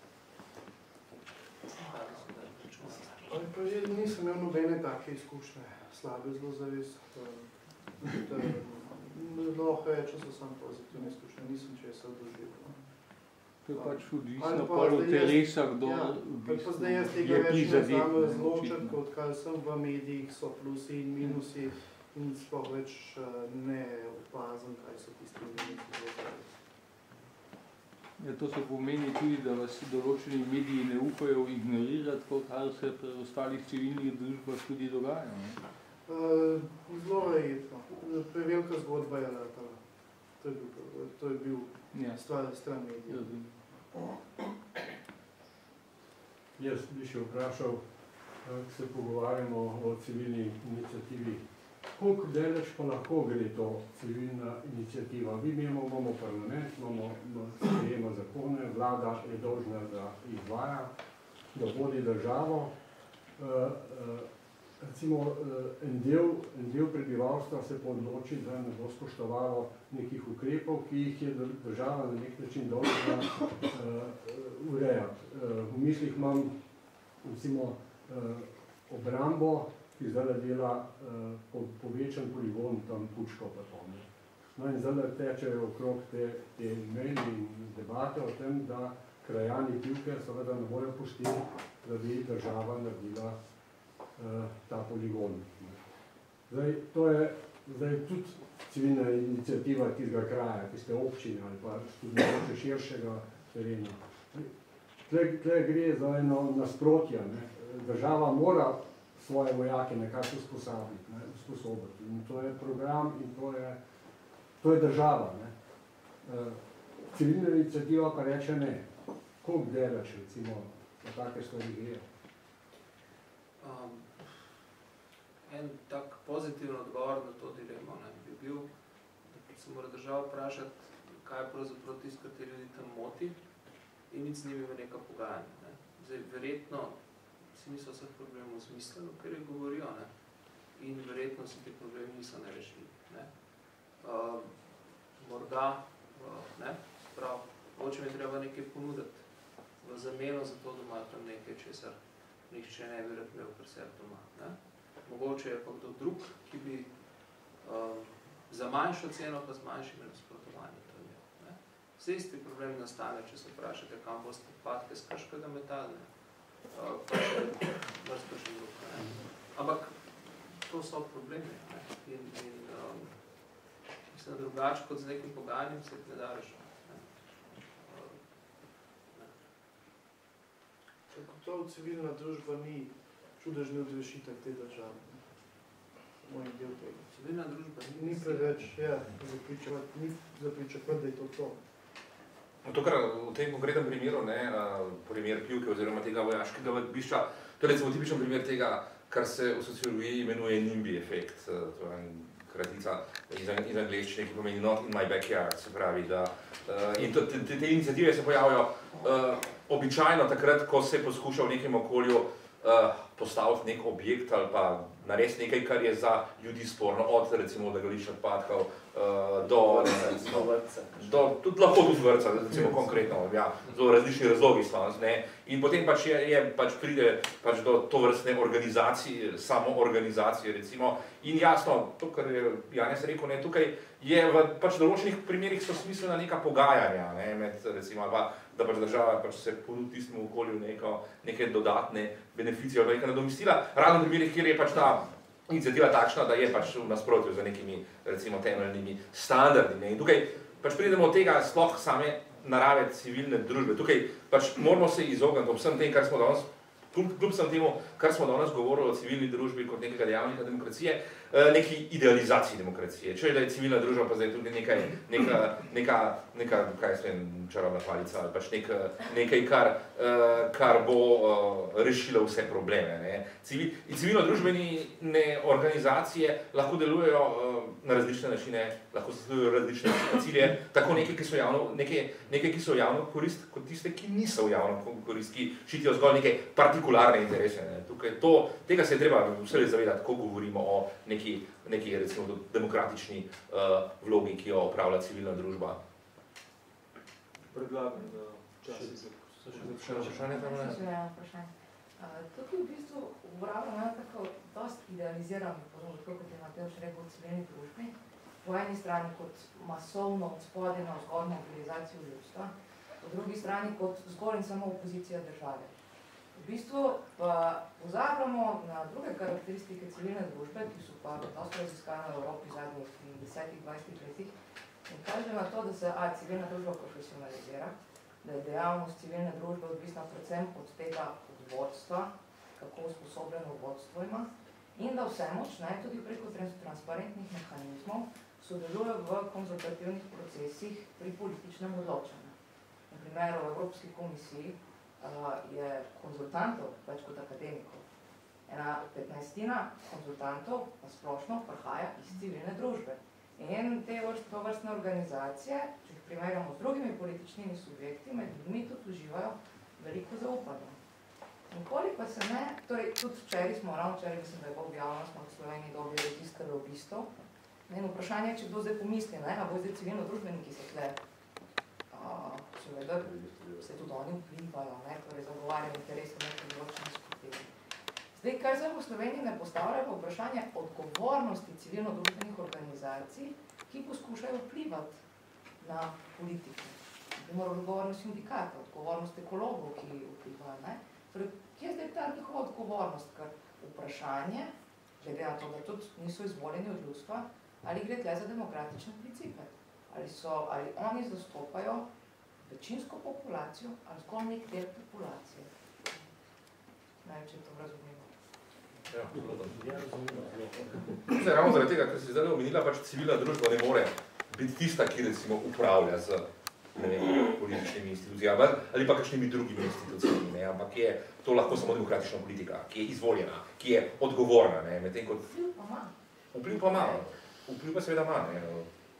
Speaker 5: Pa že nisem imel nobene take izkušnje, slabe zelo zares. Lahko reče, so sam pozitivne izkušnje, nisem česa doživel.
Speaker 12: To je pač odvisno pol od telesa, kdo
Speaker 5: ja,
Speaker 12: v
Speaker 5: pa zdaj jaz tega
Speaker 12: je
Speaker 5: več ne
Speaker 12: prizadet.
Speaker 5: znam razločiti, odkar sem v medijih, so plusi in minusi in sploh več ne opazim, kaj so tisti minusi.
Speaker 12: Ja, to se pomeni tudi, da vas določeni mediji ne upajo ignorirati, kot kar se pri ostalih civilnih družbah tudi dogaja. Ne?
Speaker 5: Uh, zelo verjetno. Prevelika zgodba je letala. To je bil, to je bil
Speaker 12: ja.
Speaker 5: stvar stran medija.
Speaker 13: Jaz bi še vprašal, ko se pogovarjamo o civilni iniciativi. Koliko daleč pa lahko gre to civilna iniciativa? Vi imamo, imamo parlament, imamo sprejema zakone, vlada je dolžna, da izvaja, da vodi državo. Recimo en del, en del prebivalstva se pa odloči, da ne bo spoštovalo nekih ukrepov, ki jih je država na nek način dolžna urejati. V mislih imam recimo obrambo, ki zdaj dela povečan poligon tam Pučko pa to. No in zdaj tečejo okrog te maili in debate o tem, da krajani Pivke seveda ne bojo pustili, da bi država naredila ta poligon. Zdaj, to je zdaj tudi civilna iniciativa tistega kraja, tiste občine ali pa tudi nekaj širšega terena. Tle gre za eno nasprotje. Država mora svoje vojake nekako usposobiti. In to je program in to je, to je država. Civilna iniciativa pa reče ne. Koliko delaš, recimo, na take stvari gre?
Speaker 3: Um, en tak pozitiven odgovor na to dilemo ne, bi bil, da se mora država vprašati, kaj je pravzaprav tisto, kar te ljudi tam moti in iti z njimi v neka pogajanja. Ne. Zdaj, verjetno si niso vseh problemov zmislili, ker je govorijo, ne, in verjetno si ti problemi niso nerešili. Ne. Uh, morda, uh, ne, prav, mogoče mi treba nekaj ponuditi v zameno za to, da imajo tam nekaj, česar nihče ne bi rad imel pri sebi doma. Ne. Mogoče je pa kdo drug, ki bi uh, za manjšo ceno pa z manjšim nasprotovanjem to imel. Ne. Vse isti problem nastane, če se vprašate, kam boste odpadke z krškega metalne. Uh, pa še vrsto še drug. Ne. Ampak to so problemi. Ne. In, in um, mislim, da drugače kot z nekim pogajanjem se ne da rešiti.
Speaker 5: Tako to civilna družba ni čudežni odrešitev te države. Moj del tega.
Speaker 3: Civilna družba
Speaker 5: ni preveč, ja, ni za pričakovati, da je to to.
Speaker 4: To, kar v tem konkretnem primeru, ne, primer Pivke oziroma tega vojaškega vadbišča, to je recimo tipičen primer tega, kar se v sociologiji imenuje NIMBY efekt, to je kratica iz, iz angleščine, ki pomeni not in my backyard, se pravi, da uh, in to, te, te iniciative se pojavijo uh, običajno takrat, ko se poskuša v nekem okolju uh, postaviti nek objekt ali pa narediti nekaj, kar je za ljudi sporno, od recimo odlagališča odpadkov uh, do, recimo, do, tudi lahko tudi vrtca, recimo konkretno, ja, zelo različni razlogi so, ne, in potem pač je, je pač pride pač do tovrstne organizacije, samoorganizacije, recimo, in jasno, to, kar je Janez rekel, ne, tukaj je v pač določenih primerih so smiselna neka pogajanja, ne, med, recimo, pa, da pač država pač se ponudi tistemu okolju neko, neke dodatne beneficije ali neka nadomestila, ravno v primerih, kjer je pač ta iniciativa takšna, da je pač v nasprotju z nekimi, recimo, temeljnimi standardi. Ne. In tukaj pač pridemo od tega sploh same narave civilne družbe. Tukaj pač moramo se izogniti ob vsem tem, kar smo danes, kljub sem temu, kar smo danes govorili o civilni družbi kot nekega dejavnika demokracije, neki idealizaciji demokracije. Če je, da je civilna družba pa zdaj tudi nekaj, neka, neka, neka, kaj je čarobna palica, ali pač nek, nekaj, kar, kar bo rešilo vse probleme. Ne. Civil, civilno družbene organizacije lahko delujejo na različne načine, lahko sledujejo različne cilje, tako nekaj, ki so javno, nekaj, nekaj, ki so javno korist, kot tiste, ki niso v javno korist, ki ščitijo zgolj neke partikularne interese. Ne. Tukaj to, tega se je treba vse zavedati, ko govorimo o neki, neki recimo, demokratični uh, vlogi, ki jo opravlja civilna družba.
Speaker 1: Predlagam, da časi za
Speaker 4: vprašanje.
Speaker 14: Tukaj v bistvu uporabljamo tako dosti idealizirano podobno, kot je Matevž rekel v civilni družbi. Po eni strani kot masovno odspodeno zgolj mobilizacijo ljudstva, po drugi strani kot zgolj in samo opozicija države. V bistvu pa pozabljamo na druge karakteristike civilne družbe, ki so pa dosti raziskane v Evropi v zadnjih desetih, dvajsetih letih, in kaže na to, da se a, civilna družba profesionalizira, da je dejavnost civilne družbe odvisna predvsem od tega od vodstva, kako usposobljeno vodstvo ima, in da vse močneje tudi preko transparentnih mehanizmov sodelujejo v konzultativnih procesih pri političnem odločanju. Na primeru v Evropski komisiji uh, je konzultantov več kot akademikov. Ena petnajstina konzultantov na splošno prihaja iz civilne družbe. In te vrstne organizacije, če jih primerjamo z drugimi političnimi subjekti, med ljudmi tudi uživajo veliko zaupanja. Nikoli pa se ne, torej tudi včeraj smo, ravno včeraj mislim, da je objavljeno, smo v Sloveniji dobili register lobistov. In vprašanje, če kdo zdaj pomisli, ne, a bo zdaj civilno družbeniki se tle, seveda se tudi oni vplivajo, ne, torej zagovarjajo interese nekaj določenih skupin. Zdaj, kar zdaj v Sloveniji ne postavlja pa vprašanje odgovornosti civilno-družbenih organizacij, ki poskušajo vplivati na politike. Naprimer, odgovornost sindikata, odgovornost ekologov, ki vplivajo. Ne? Torej, kje je zdaj ta njihova odgovornost? Ker vprašanje, glede na to, da tudi niso izvoljeni od ljudstva, ali gre tle za demokratične principe? Ali, so, ali oni zastopajo večinsko populacijo, ali zgolj nek del populacije? Največ je to razumljivo.
Speaker 4: Ja, Zdaj, ravno zaradi tega, ker si zdaj omenila, pač civilna družba ne more biti tista, ki recimo upravlja z ne vem, političnimi institucijami ali pa kakšnimi drugimi institucijami, ne, ampak je to lahko samo demokratična politika, ki je izvoljena, ki je odgovorna, ne, medtem kot...
Speaker 14: Vpliv pa ima.
Speaker 4: Vpliv pa ima, vpliv pa seveda ima, ne.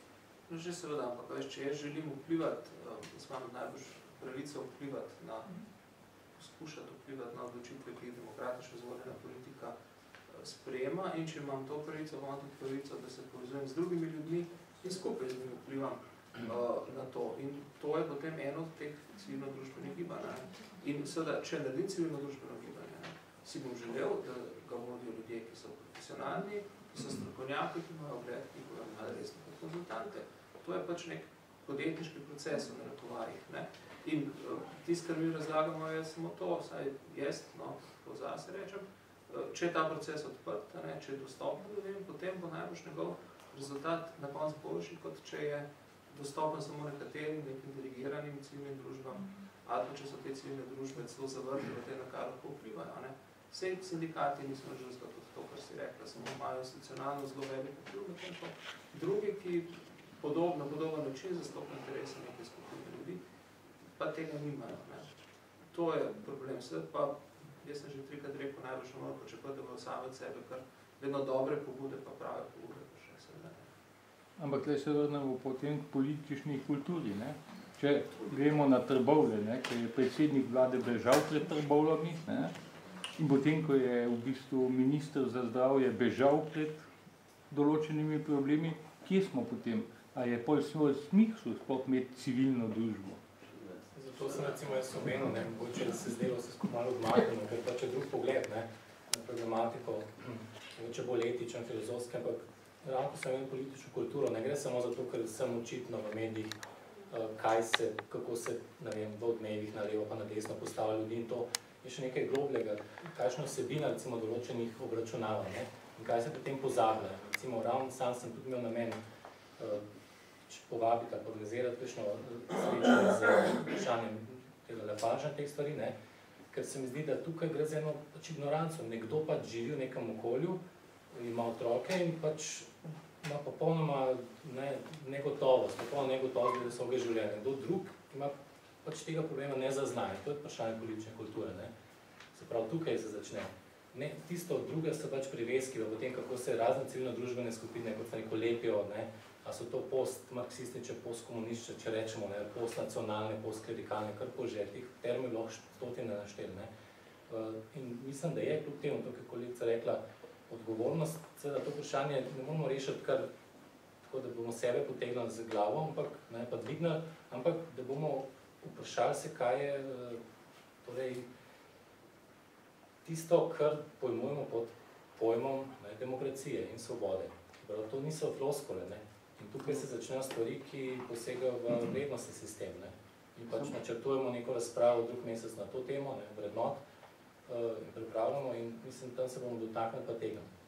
Speaker 3: No, že seveda, ampak veš, če jaz želim vplivati, jaz imam najbolj pravico vplivati na poskušati vplivati na odločitve, ki jih demokratično izvoljena politika sprejema, in če imam to pravico, imam tudi pravico, da se povezujem z drugimi ljudmi in skupaj z njimi vplivam uh, na to. In to je potem eno od teh civilno-družbenih gibanj. In seveda, če naredim civilno-družbeno gibanje, ne, si bom želel, da ga vodijo ljudje, ki so profesionalni, ki so strokovnjaki, ki imajo ogled, ki imajo resno kot konzultante. To je pač nek podjetniški proces v narekovajih. Ne. In uh, tisto, kar mi razlagamo, je samo to, saj jaz, no, tako zase rečem, uh, če je ta proces odprt, ne, če je dostopen ljudem, potem bo najbolj njegov rezultat na koncu boljši, kot če je dostopen samo nekaterim, nekim dirigiranim civilnim družbam, ali če so te civilne družbe celo zavržene, te na kar lahko vplivajo. Ne. Vse sindikati niso nažalost tudi to, kar si rekla, samo imajo institucionalno zelo veliko vpliv, medtem pa drugi, ki podob, na podoben način zastopajo interese neke skupine ljudi, pa tega nimajo. Ne. To je problem. Sedaj pa, jaz sem že trikrat rekel, najbolj še moramo počepati, da bo same od sebe, kar vedno dobre pobude, pa prave pobude, pa še seveda ne.
Speaker 12: Ampak tle se vrnemo potem k politični kulturi. Ne? Če gremo na Trbovlje, ne, ker je predsednik vlade bežal pred Trbovljami, ne, in potem, ko je v bistvu minister za zdravje bežal pred določenimi problemi, kje smo potem? A je pol svoj smisel sploh imeti civilno družbo?
Speaker 2: Zato sem recimo jaz omenil, ne, mogoče se zdelo se skupaj malo odmaknemo, ker pač je drug pogled, ne, na problematiko, mogoče bolj etičen, filozofski, ampak ravno ko sem imel politično kulturo, ne gre samo zato, ker sem očitno v medijih, kaj se, kako se, ne vem, v odmevih na levo pa na desno postavlja ljudi, in to je še nekaj globljega, kakšna vsebina recimo določenih obračunava, ne, in kaj se potem pozablja. Recimo, ravno sam sem tudi imel namen povabiti ali organizirati kakšno srečanje z vprašanjem tega Lepagea teh stvari, ne? Ker se mi zdi, da tukaj gre za eno pač ignoranco. Nekdo pač živi v nekem okolju, ima otroke in pač ima popolnoma ne, negotovost, popolnoma negotovost glede svojega življenja. Kdo drug ima pač tega problema ne zaznaje. To je vprašanje politične kulture, ne? Se pravi, tukaj se začne. Ne, tisto druge so pač priveski, v tem, kako se razne civilno-družbene skupine, kot se neko lepijo, ne? A so to post-marksističe, post-komunističe, če rečemo, ne, post-nacionalne, post-klerikalne, kar po že, tih termij lahko stotine naštel, ne. In mislim, da je kljub temu, to, kar je kolegica rekla, odgovornost, seveda to vprašanje ne moramo rešiti kar tako, da bomo sebe potegnili z glavo, ampak, ne, pa dvignili, ampak da bomo vprašali se, kaj je torej, tisto, kar pojmujemo pod pojmom, ne, demokracije in svobode. Prav, to niso floskole, ne. In tukaj se začnejo stvari, ki posegajo v vrednostni sistem, ne. In pač načrtujemo neko razpravo drug mesec na to temo, ne, vrednot, uh, in pripravljamo in mislim, tam se bomo dotaknili pa tega.